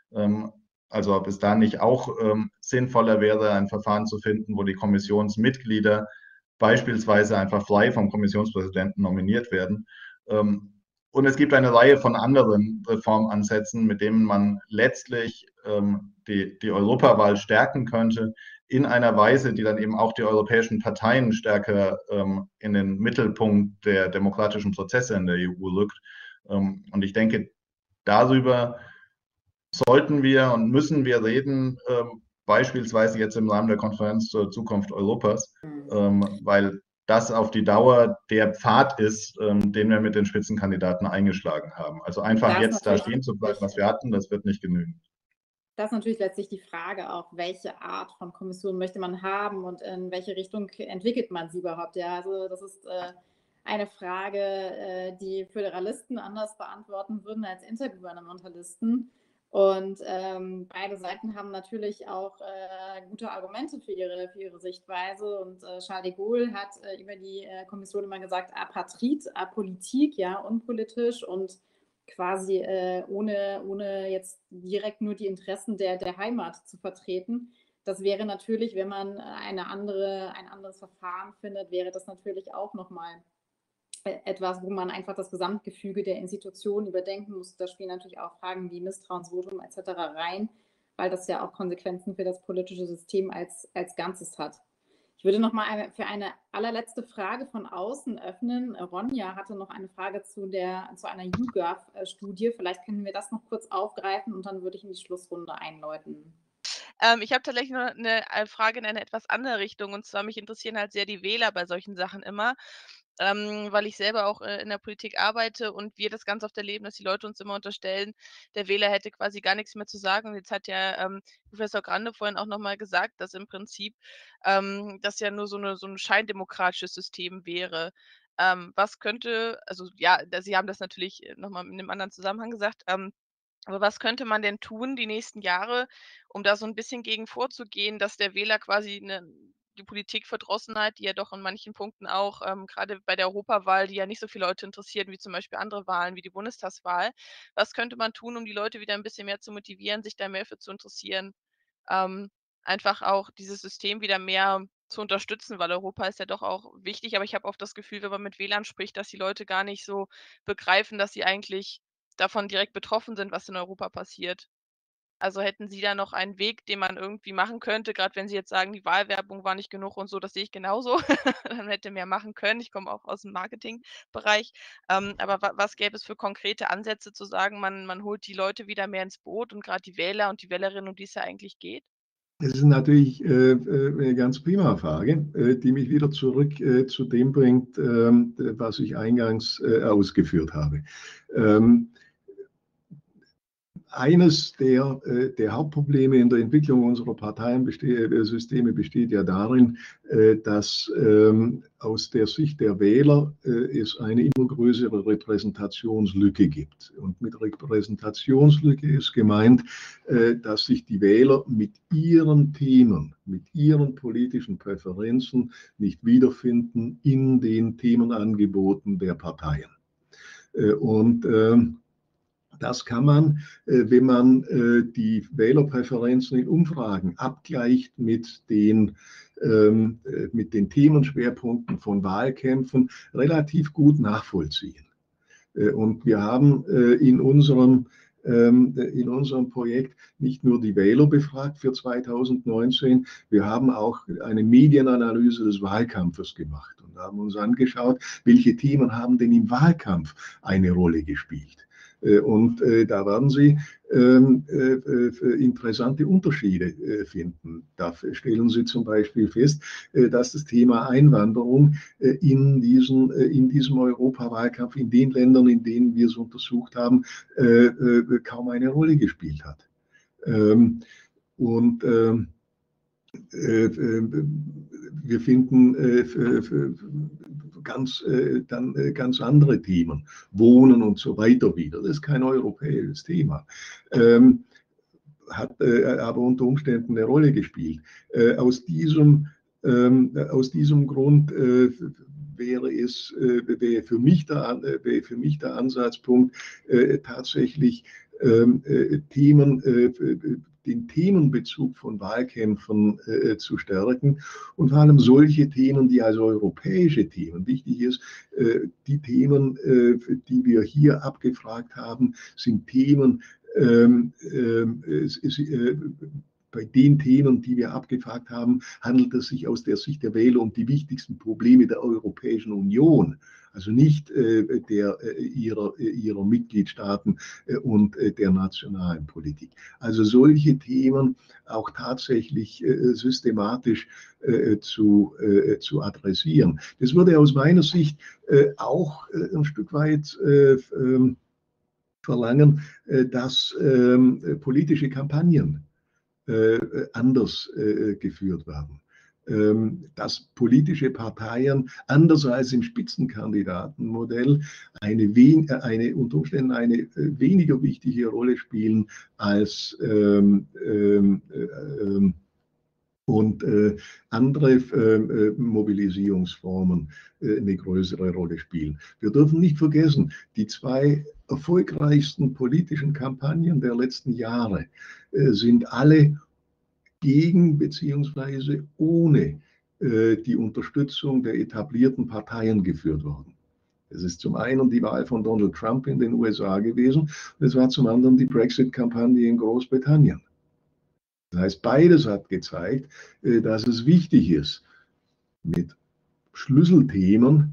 [SPEAKER 4] Also ob es da nicht auch sinnvoller wäre, ein Verfahren zu finden, wo die Kommissionsmitglieder beispielsweise einfach frei vom Kommissionspräsidenten nominiert werden. Und es gibt eine Reihe von anderen Reformansätzen, mit denen man letztlich ähm, die, die Europawahl stärken könnte, in einer Weise, die dann eben auch die europäischen Parteien stärker ähm, in den Mittelpunkt der demokratischen Prozesse in der E U rückt. Ähm, und ich denke, darüber sollten wir und müssen wir reden, ähm, beispielsweise jetzt im Rahmen der Konferenz zur Zukunft Europas, ähm, weil das auf die Dauer der Pfad ist, ähm, den wir mit den Spitzenkandidaten eingeschlagen haben. Also einfach jetzt da stehen zu bleiben, was wir hatten, das wird nicht genügen.
[SPEAKER 1] Das ist natürlich letztlich die Frage auch, welche Art von Kommission möchte man haben und in welche Richtung entwickelt man sie überhaupt. Ja, also das ist äh, eine Frage, äh, die Föderalisten anders beantworten würden als Intergouvernementalisten. Und ähm, beide Seiten haben natürlich auch äh, gute Argumente für ihre, für ihre Sichtweise. Und äh, Charles de Gaulle hat äh, über die äh, Kommission immer gesagt, apatrid, apolitik, ja, unpolitisch und quasi äh, ohne, ohne jetzt direkt nur die Interessen der, der Heimat zu vertreten. Das wäre natürlich, wenn man eine andere, ein anderes Verfahren findet, wäre das natürlich auch nochmal etwas, wo man einfach das Gesamtgefüge der Institutionen überdenken muss. Da spielen natürlich auch Fragen wie Misstrauensvotum et cetera rein, weil das ja auch Konsequenzen für das politische System als, als Ganzes hat. Ich würde noch mal für eine allerletzte Frage von außen öffnen. Ronja hatte noch eine Frage zu, der, zu einer YouGov-Studie. Vielleicht können wir das noch kurz aufgreifen und dann würde ich in die Schlussrunde einläuten.
[SPEAKER 5] Ähm, ich habe tatsächlich noch eine Frage in eine etwas andere Richtung. Und zwar mich interessieren halt sehr die Wähler bei solchen Sachen immer. Ähm, weil ich selber auch äh, in der Politik arbeite und wir das ganz oft erleben, dass die Leute uns immer unterstellen, der Wähler hätte quasi gar nichts mehr zu sagen. Und jetzt hat ja ähm, Professor Grande vorhin auch nochmal gesagt, dass im Prinzip ähm, das ja nur so, eine, so ein scheindemokratisches System wäre. Ähm, was könnte, also ja, da, Sie haben das natürlich nochmal in einem anderen Zusammenhang gesagt, ähm, aber was könnte man denn tun die nächsten Jahre, um da so ein bisschen gegen vorzugehen, dass der Wähler quasi 'ne die Politikverdrossenheit, die ja doch in manchen Punkten auch, ähm, grade bei der Europawahl, die ja nicht so viele Leute interessiert wie zum Beispiel andere Wahlen wie die Bundestagswahl. Was könnte man tun, um die Leute wieder ein bisschen mehr zu motivieren, sich da mehr für zu interessieren? Ähm, einfach auch dieses System wieder mehr zu unterstützen, weil Europa ist ja doch auch wichtig, aber ich habe oft das Gefühl, wenn man mit Wählern spricht, dass die Leute gar nicht so begreifen, dass sie eigentlich davon direkt betroffen sind, was in Europa passiert. Also, hätten Sie da noch einen Weg, den man irgendwie machen könnte, gerade wenn Sie jetzt sagen, die Wahlwerbung war nicht genug und so, das sehe ich genauso. Man hätte mehr machen können. Ich komme auch aus dem Marketingbereich. Ähm, aber wa was gäbe es für konkrete Ansätze zu sagen, man man holt die Leute wieder mehr ins Boot und gerade die Wähler und die Wählerinnen, um die es ja eigentlich geht?
[SPEAKER 3] Das ist natürlich äh, eine ganz prima Frage, äh, die mich wieder zurück äh, zu dem bringt, ähm, was ich eingangs äh, ausgeführt habe. Ähm, Eines der, der Hauptprobleme in der Entwicklung unserer Parteiensysteme besteht ja darin, dass aus der Sicht der Wähler es eine immer größere Repräsentationslücke gibt. Und mit Repräsentationslücke ist gemeint, dass sich die Wähler mit ihren Themen, mit ihren politischen Präferenzen nicht wiederfinden in den Themenangeboten der Parteien. Und das kann man, wenn man die Wählerpräferenzen in Umfragen abgleicht mit den, mit den Themenschwerpunkten von Wahlkämpfen, relativ gut nachvollziehen. Und wir haben in unserem, in unserem Projekt nicht nur die Wähler befragt für zweitausendneunzehn, wir haben auch eine Medienanalyse des Wahlkampfes gemacht und haben uns angeschaut, welche Themen haben denn im Wahlkampf eine Rolle gespielt. Und da werden Sie interessante Unterschiede finden. Da stellen Sie zum Beispiel fest, dass das Thema Einwanderung in, diesen, in diesem Europawahlkampf, in den Ländern, in denen wir es untersucht haben, kaum eine Rolle gespielt hat. Und wir finden ganz, dann ganz andere Themen, Wohnen und so weiter wieder. Das ist kein europäisches Thema, ähm, hat äh, aber unter Umständen eine Rolle gespielt. Äh, aus, diesem, ähm, aus diesem Grund äh, wäre es äh, wäre für mich der, wäre für mich der Ansatzpunkt, äh, tatsächlich ähm, äh, Themen, äh, den Themenbezug von Wahlkämpfen äh, zu stärken und vor allem solche Themen, die als europäische Themen wichtig ist. Äh, die Themen, äh, die wir hier abgefragt haben, sind Themen, ähm, äh, äh, bei den Themen, die wir abgefragt haben, handelt es sich aus der Sicht der Wähler um die wichtigsten Probleme der Europäischen Union. Also nicht äh, der, äh, ihrer, äh, ihrer Mitgliedstaaten äh, und äh, der nationalen Politik. Also solche Themen auch tatsächlich äh, systematisch äh, zu, äh, zu adressieren. Das würde aus meiner Sicht äh, auch äh, ein Stück weit äh, äh, verlangen, äh, dass äh, politische Kampagnen äh, anders äh, geführt werden. Dass politische Parteien, anders als im Spitzenkandidatenmodell, eine, eine unter Umständen eine weniger wichtige Rolle spielen als ähm, ähm, ähm, und äh, andere äh, Mobilisierungsformen äh, eine größere Rolle spielen. Wir dürfen nicht vergessen, die zwei erfolgreichsten politischen Kampagnen der letzten Jahre äh, sind alle gegen beziehungsweise ohne äh, die Unterstützung der etablierten Parteien geführt worden. Es ist zum einen die Wahl von Donald Trump in den U S A gewesen und es war zum anderen die Brexit-Kampagne in Großbritannien. Das heißt, beides hat gezeigt, äh, dass es wichtig ist, mit Schlüsselthemen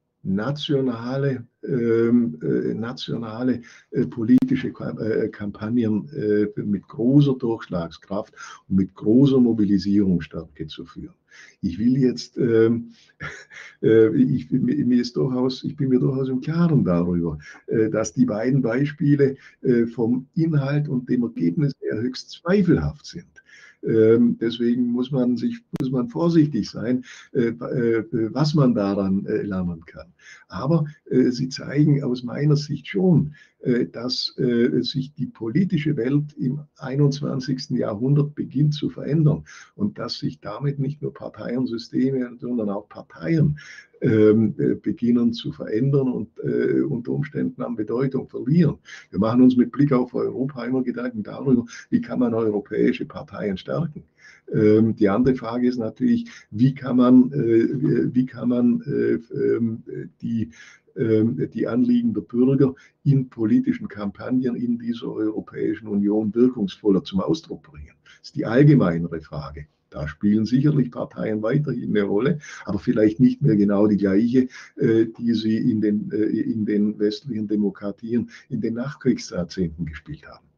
[SPEAKER 3] nationale, ähm, äh, nationale äh, politische äh, Kampagnen äh, mit großer Durchschlagskraft und mit großer Mobilisierungsstärke zu führen. Ich will jetzt, ähm, äh, ich, mir ist durchaus, ich bin mir durchaus im Klaren darüber, äh, dass die beiden Beispiele äh, vom Inhalt und dem Ergebnis her höchst zweifelhaft sind. Ähm, deswegen muss man sich, muss man vorsichtig sein, äh, äh, was man daran äh, lernen kann. Aber äh, sie zeigen aus meiner Sicht schon, äh, dass äh, sich die politische Welt im einundzwanzigsten Jahrhundert beginnt zu verändern und dass sich damit nicht nur Parteiensysteme, sondern auch Parteien ähm, äh, beginnen zu verändern und äh, unter Umständen an Bedeutung verlieren. Wir machen uns mit Blick auf Europa immer Gedanken darüber, wie kann man europäische Parteien stärken. Ähm, die andere Frage ist natürlich, wie kann man, äh, wie kann man äh, die, äh, die Anliegen der Bürger in politischen Kampagnen in dieser Europäischen Union wirkungsvoller zum Ausdruck bringen. Das ist die allgemeinere Frage. Da spielen sicherlich Parteien weiterhin eine Rolle, aber vielleicht nicht mehr genau die gleiche, äh, die sie in den, äh, in den westlichen Demokratien in den Nachkriegsjahrzehnten gespielt haben.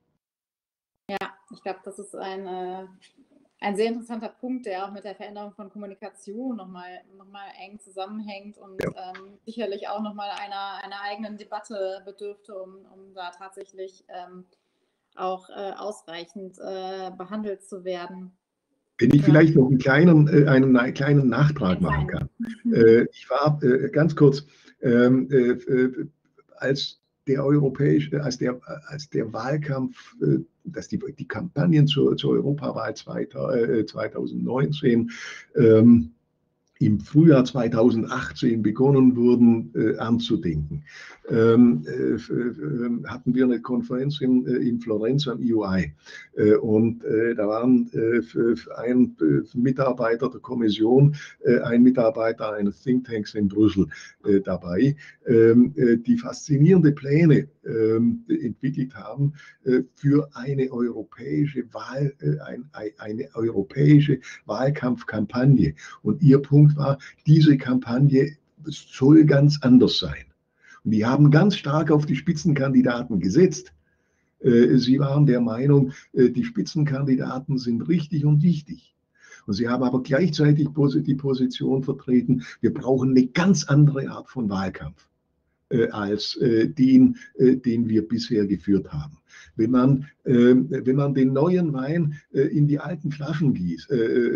[SPEAKER 1] Ja, ich glaube, das ist ein, äh, ein sehr interessanter Punkt, der auch mit der Veränderung von Kommunikation nochmal noch mal eng zusammenhängt und ja. ähm, sicherlich auch nochmal einer, einer eigenen Debatte bedürfte, um, um da tatsächlich ähm, auch äh, ausreichend äh, behandelt zu werden.
[SPEAKER 3] Wenn ich vielleicht noch einen kleinen, äh, einen, einen kleinen Nachtrag machen kann. Äh, ich war äh, ganz kurz, ähm, äh, als der europäische, als der, als der Wahlkampf, äh, dass die, die Kampagnen zur, zur Europawahl zweitausendneunzehn ähm, im Frühjahr zweitausendachtzehn begonnen wurden äh, anzudenken, ähm, äh, hatten wir eine Konferenz in, in Florenz am E U I. Äh, und äh, da waren äh, ein Mitarbeiter der Kommission, äh, ein Mitarbeiter eines Thinktanks in Brüssel äh, dabei, ähm, äh, die faszinierende Pläne äh, entwickelt haben äh, für eine europäische Wahl, äh, ein, eine europäische Wahlkampfkampagne. Und ihr Punkt war, diese Kampagne soll ganz anders sein. Und die haben ganz stark auf die Spitzenkandidaten gesetzt. Sie waren der Meinung, die Spitzenkandidaten sind richtig und wichtig. Und sie haben aber gleichzeitig die Position vertreten, wir brauchen eine ganz andere Art von Wahlkampf als den, den wir bisher geführt haben. Wenn man, wenn man den neuen Wein in die alten Flaschen gießt,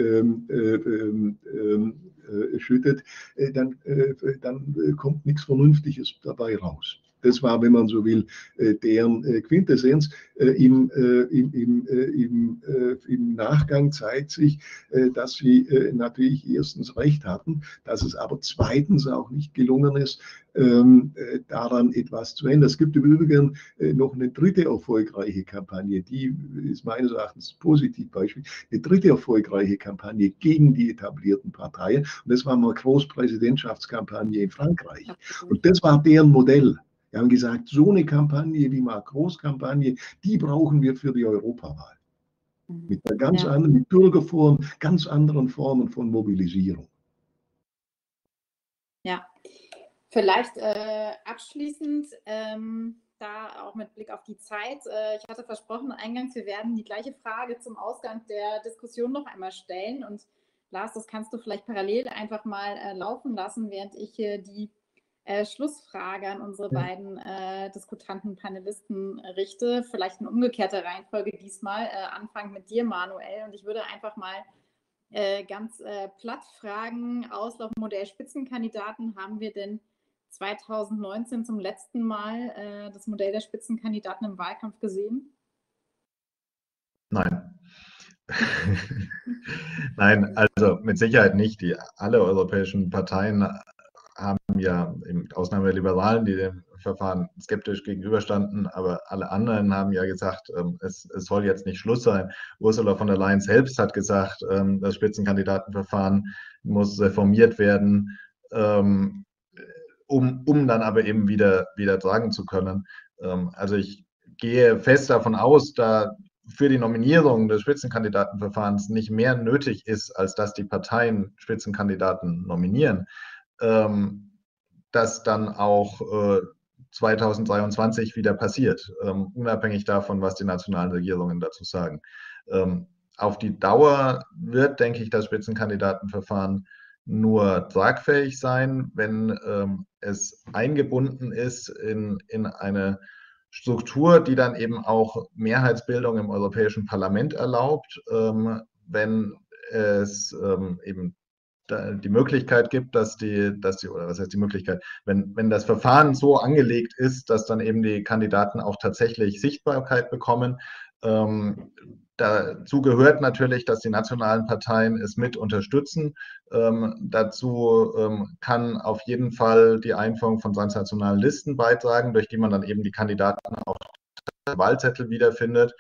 [SPEAKER 3] schüttet, dann, dann kommt nichts Vernünftiges dabei raus. Das war, wenn man so will, deren Quintessenz. Im, im, im, im, im Nachgang zeigt sich, dass sie natürlich erstens recht hatten, dass es aber zweitens auch nicht gelungen ist, daran etwas zu ändern. Es gibt im Übrigen noch eine dritte erfolgreiche Kampagne, die ist meines Erachtens ein Positivbeispiel, eine dritte erfolgreiche Kampagne gegen die etablierten Parteien. Und das war Macrons Präsidentschaftskampagne in Frankreich. Und das war deren Modell. Wir haben gesagt, so eine Kampagne wie Macrons Kampagne, die brauchen wir für die Europawahl. Mit einer ganz ja. anderen, mit Bürgerforen, ganz anderen Formen von Mobilisierung.
[SPEAKER 1] Ja, vielleicht äh, abschließend, ähm, da auch mit Blick auf die Zeit. Äh, ich hatte versprochen eingangs, wir werden die gleiche Frage zum Ausgang der Diskussion noch einmal stellen. Und Lars, das kannst du vielleicht parallel einfach mal äh, laufen lassen, während ich hier die Äh, Schlussfrage an unsere ja. beiden äh, diskutanten Panelisten richte. Vielleicht in umgekehrter Reihenfolge diesmal. Äh, anfangen mit dir, Manuel. Und ich würde einfach mal äh, ganz äh, platt fragen, Auslaufmodell Spitzenkandidaten, haben wir denn zweitausendneunzehn zum letzten Mal äh, das Modell der Spitzenkandidaten im Wahlkampf gesehen?
[SPEAKER 4] Nein. Nein, also mit Sicherheit nicht. Die, alle europäischen Parteien haben ja, mit Ausnahme der Liberalen, die dem Verfahren skeptisch gegenüberstanden, aber alle anderen haben ja gesagt, es, es soll jetzt nicht Schluss sein. Ursula von der Leyen selbst hat gesagt, das Spitzenkandidatenverfahren muss reformiert werden, um, um dann aber eben wieder, wieder tragen zu können. Also ich gehe fest davon aus, da für die Nominierung des Spitzenkandidatenverfahrens nicht mehr nötig ist, als dass die Parteien Spitzenkandidaten nominieren, das dann auch äh, zweitausenddreiundzwanzig wieder passiert, ähm, unabhängig davon, was die nationalen Regierungen dazu sagen. Ähm, auf die Dauer wird, denke ich, das Spitzenkandidatenverfahren nur tragfähig sein, wenn ähm, es eingebunden ist in, in eine Struktur, die dann eben auch Mehrheitsbildung im Europäischen Parlament erlaubt, ähm, wenn es ähm, eben die Möglichkeit gibt, dass die, dass die, oder was heißt die Möglichkeit, wenn, wenn das Verfahren so angelegt ist, dass dann eben die Kandidaten auch tatsächlich Sichtbarkeit bekommen. Ähm, dazu gehört natürlich, dass die nationalen Parteien es mit unterstützen. Ähm, dazu ähm, kann auf jeden Fall die Einführung von transnationalen Listen beitragen, durch die man dann eben die Kandidaten auf dem Wahlzettel wiederfindet.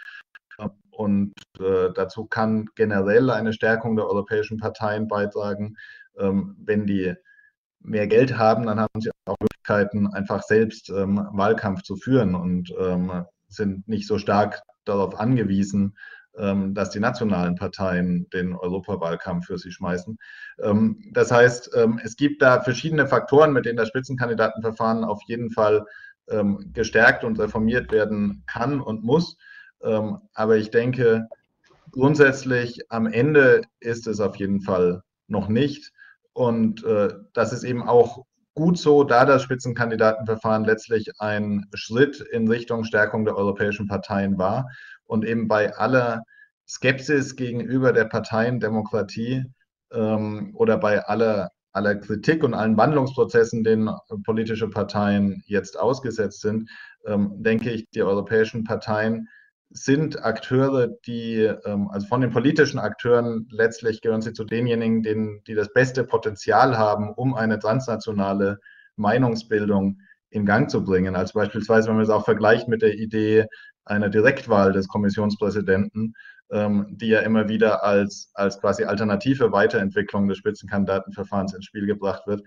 [SPEAKER 4] Und äh, dazu kann generell eine Stärkung der europäischen Parteien beitragen. Ähm, wenn die mehr Geld haben, dann haben sie auch Möglichkeiten, einfach selbst ähm, Wahlkampf zu führen und ähm, sind nicht so stark darauf angewiesen, ähm, dass die nationalen Parteien den Europawahlkampf für sie schmeißen. Ähm, das heißt, ähm, es gibt da verschiedene Faktoren, mit denen das Spitzenkandidatenverfahren auf jeden Fall ähm, gestärkt und reformiert werden kann und muss. Ähm, aber ich denke, grundsätzlich am Ende ist es auf jeden Fall noch nicht. Und äh, das ist eben auch gut so, da das Spitzenkandidatenverfahren letztlich ein Schritt in Richtung Stärkung der europäischen Parteien war und eben bei aller Skepsis gegenüber der Parteiendemokratie ähm, oder bei aller, aller Kritik und allen Wandlungsprozessen, denen politische Parteien jetzt ausgesetzt sind, ähm, denke ich, die europäischen Parteien sind Akteure, die, also von den politischen Akteuren, letztlich gehören sie zu denjenigen, denen, die das beste Potenzial haben, um eine transnationale Meinungsbildung in Gang zu bringen. Also beispielsweise, wenn man es auch vergleicht mit der Idee einer Direktwahl des Kommissionspräsidenten, die ja immer wieder als, als quasi alternative Weiterentwicklung des Spitzenkandidatenverfahrens ins Spiel gebracht wird.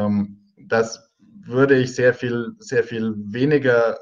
[SPEAKER 4] Das würde ich sehr viel, sehr viel weniger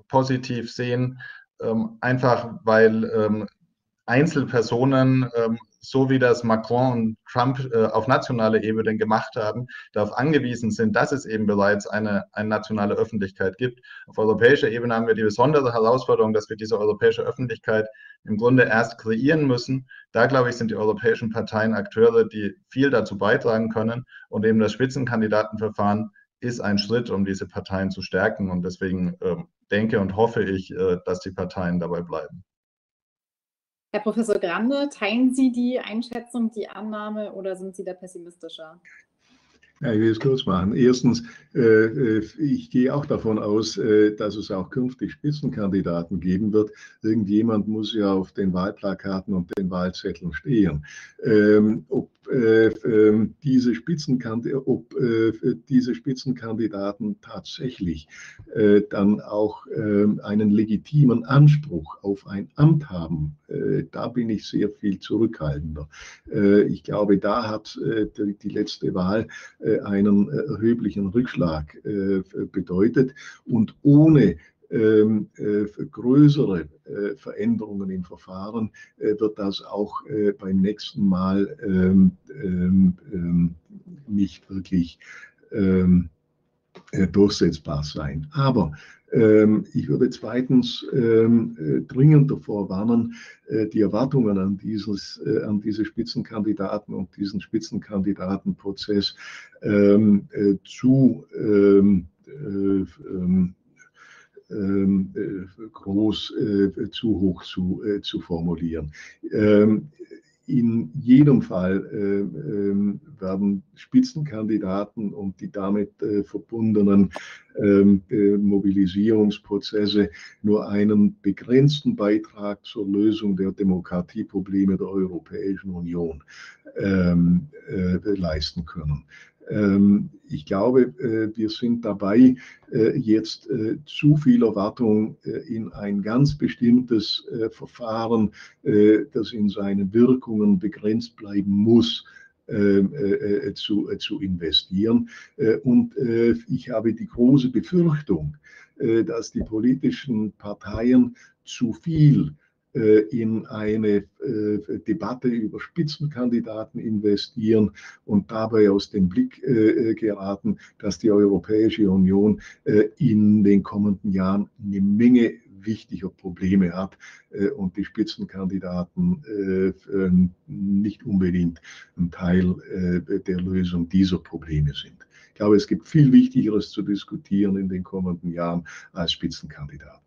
[SPEAKER 4] positiv sehen, Ähm, einfach weil ähm, Einzelpersonen ähm, so wie das Macron und Trump äh, auf nationaler Ebene gemacht haben, darauf angewiesen sind, dass es eben bereits eine, eine nationale Öffentlichkeit gibt. Auf europäischer Ebene haben wir die besondere Herausforderung, dass wir diese europäische Öffentlichkeit im Grunde erst kreieren müssen. Da, glaube ich, sind die europäischen Parteien Akteure, die viel dazu beitragen können. Und eben das Spitzenkandidatenverfahren ist ein Schritt, um diese Parteien zu stärken. Und deswegen äh, denke und hoffe ich, äh, dass die Parteien dabei bleiben.
[SPEAKER 1] Herr Professor Grande, teilen Sie die Einschätzung, die Annahme oder sind Sie da pessimistischer?
[SPEAKER 3] Ja, ich will es kurz machen. Erstens, äh, ich gehe auch davon aus, äh, dass es auch künftig Spitzenkandidaten geben wird. Irgendjemand muss ja auf den Wahlplakaten und den Wahlzetteln stehen. Ähm, ob, äh, äh, diese Spitzenkandi ob äh, diese Spitzenkandidaten tatsächlich äh, dann auch äh, einen legitimen Anspruch auf ein Amt haben, äh, da bin ich sehr viel zurückhaltender. Äh, ich glaube, da hat äh, die, die letzte Wahl einen erheblichen Rückschlag bedeutet und ohne ähm, äh, größere äh, Veränderungen im Verfahren äh, wird das auch äh, beim nächsten Mal ähm, ähm, nicht wirklich ähm, äh, durchsetzbar sein. Aber ähm, ich würde zweitens ähm, äh, dringend davor warnen, äh, die Erwartungen an, dieses, äh, an diese Spitzenkandidaten und diesen Spitzenkandidatenprozess ähm, äh, zu ähm, äh, ähm, äh, groß, äh, zu hoch zu, äh, zu formulieren. Ähm, In jedem Fall äh, äh, werden Spitzenkandidaten und die damit äh, verbundenen ähm, äh, Mobilisierungsprozesse nur einen begrenzten Beitrag zur Lösung der Demokratieprobleme der Europäischen Union ähm, äh, leisten können. Ähm, ich glaube, äh, wir sind dabei, äh, jetzt äh, zu viel Erwartung äh, in ein ganz bestimmtes äh, Verfahren, äh, das in seinen Wirkungen begrenzt bleiben muss, äh, äh, zu, äh, zu investieren. Äh, und äh, ich habe die große Befürchtung, äh, dass die politischen Parteien zu viel äh, in eine äh, Debatte über Spitzenkandidaten investieren und dabei aus dem Blick äh, geraten, dass die Europäische Union äh, in den kommenden Jahren eine Menge wichtiger Probleme hat äh, und die Spitzenkandidaten äh, nicht unbedingt ein Teil äh, der Lösung dieser Probleme sind. Ich glaube, es gibt viel Wichtigeres zu diskutieren in den kommenden Jahren als Spitzenkandidaten.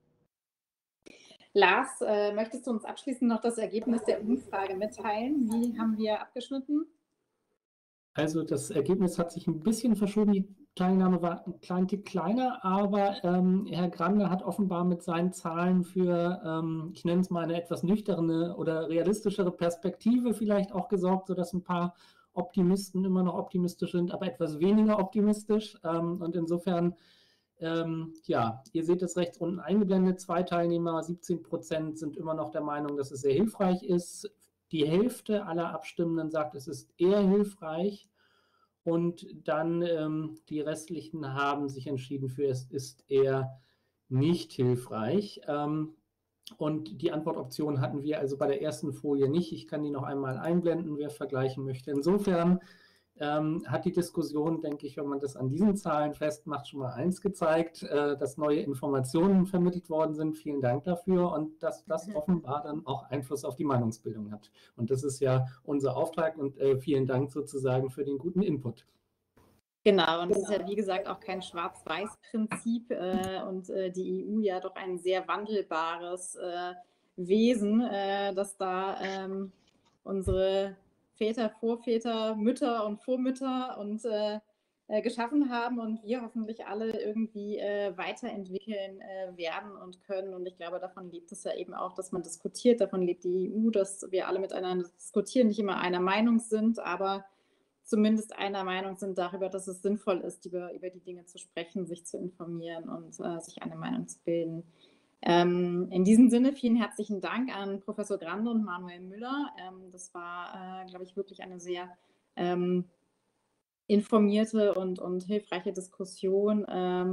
[SPEAKER 1] Lars, äh, möchtest du uns abschließend noch das Ergebnis der Umfrage mitteilen? Wie haben wir abgeschnitten?
[SPEAKER 2] Also das Ergebnis hat sich ein bisschen verschoben. Die Teilnahme war ein klein Tick kleiner, aber ähm, Herr Grande hat offenbar mit seinen Zahlen für, ähm, ich nenne es mal eine etwas nüchterne oder realistischere Perspektive vielleicht auch gesorgt, sodass ein paar Optimisten immer noch optimistisch sind, aber etwas weniger optimistisch. Ähm, und insofern, ähm, ja, ihr seht es rechts unten eingeblendet, zwei Teilnehmer, siebzehn Prozent sind immer noch der Meinung, dass es sehr hilfreich ist. Die Hälfte aller Abstimmenden sagt, es ist eher hilfreich. Und dann ähm, die restlichen haben sich entschieden für, es ist eher nicht hilfreich. Ähm, und die Antwortoption hatten wir also bei der ersten Folie nicht. Ich kann die noch einmal einblenden, wer vergleichen möchte. Insofern ähm, hat die Diskussion, denke ich, wenn man das an diesen Zahlen festmacht, schon mal eins gezeigt, äh, dass neue Informationen vermittelt worden sind. Vielen Dank dafür und dass das offenbar dann auch Einfluss auf die Meinungsbildung hat. Und das ist ja unser Auftrag und äh, vielen Dank sozusagen für den guten Input.
[SPEAKER 1] Genau, und es ist ja wie gesagt auch kein Schwarz-Weiß-Prinzip äh, und äh, die E U ja doch ein sehr wandelbares äh, Wesen, äh, das da ähm, unsere Väter, Vorväter, Mütter und Vormütter und äh, äh, geschaffen haben und wir hoffentlich alle irgendwie äh, weiterentwickeln äh, werden und können. Und ich glaube, davon lebt es ja eben auch, dass man diskutiert, davon lebt die E U, dass wir alle miteinander diskutieren, nicht immer einer Meinung sind, aber zumindest einer Meinung sind darüber, dass es sinnvoll ist, über, über die Dinge zu sprechen, sich zu informieren und äh, sich eine Meinung zu bilden. Ähm, in diesem Sinne vielen herzlichen Dank an Professor Grande und Manuel Müller. Ähm, das war, äh, glaube ich, wirklich eine sehr ähm, informierte und, und hilfreiche Diskussion. Ähm,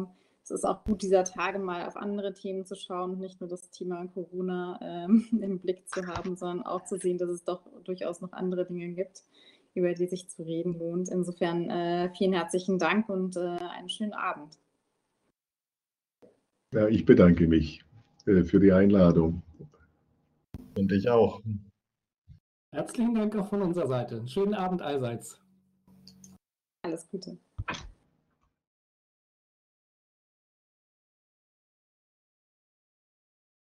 [SPEAKER 1] es ist auch gut, dieser Tage mal auf andere Themen zu schauen und nicht nur das Thema Corona ähm, im Blick zu haben, sondern auch zu sehen, dass es doch durchaus noch andere Dinge gibt, über die sich zu reden lohnt. Insofern äh, vielen herzlichen Dank und äh, einen schönen Abend.
[SPEAKER 3] Ja, ich bedanke mich äh, für die Einladung.
[SPEAKER 4] Und ich auch.
[SPEAKER 2] Herzlichen Dank auch von unserer Seite. Schönen Abend allseits.
[SPEAKER 1] Alles Gute.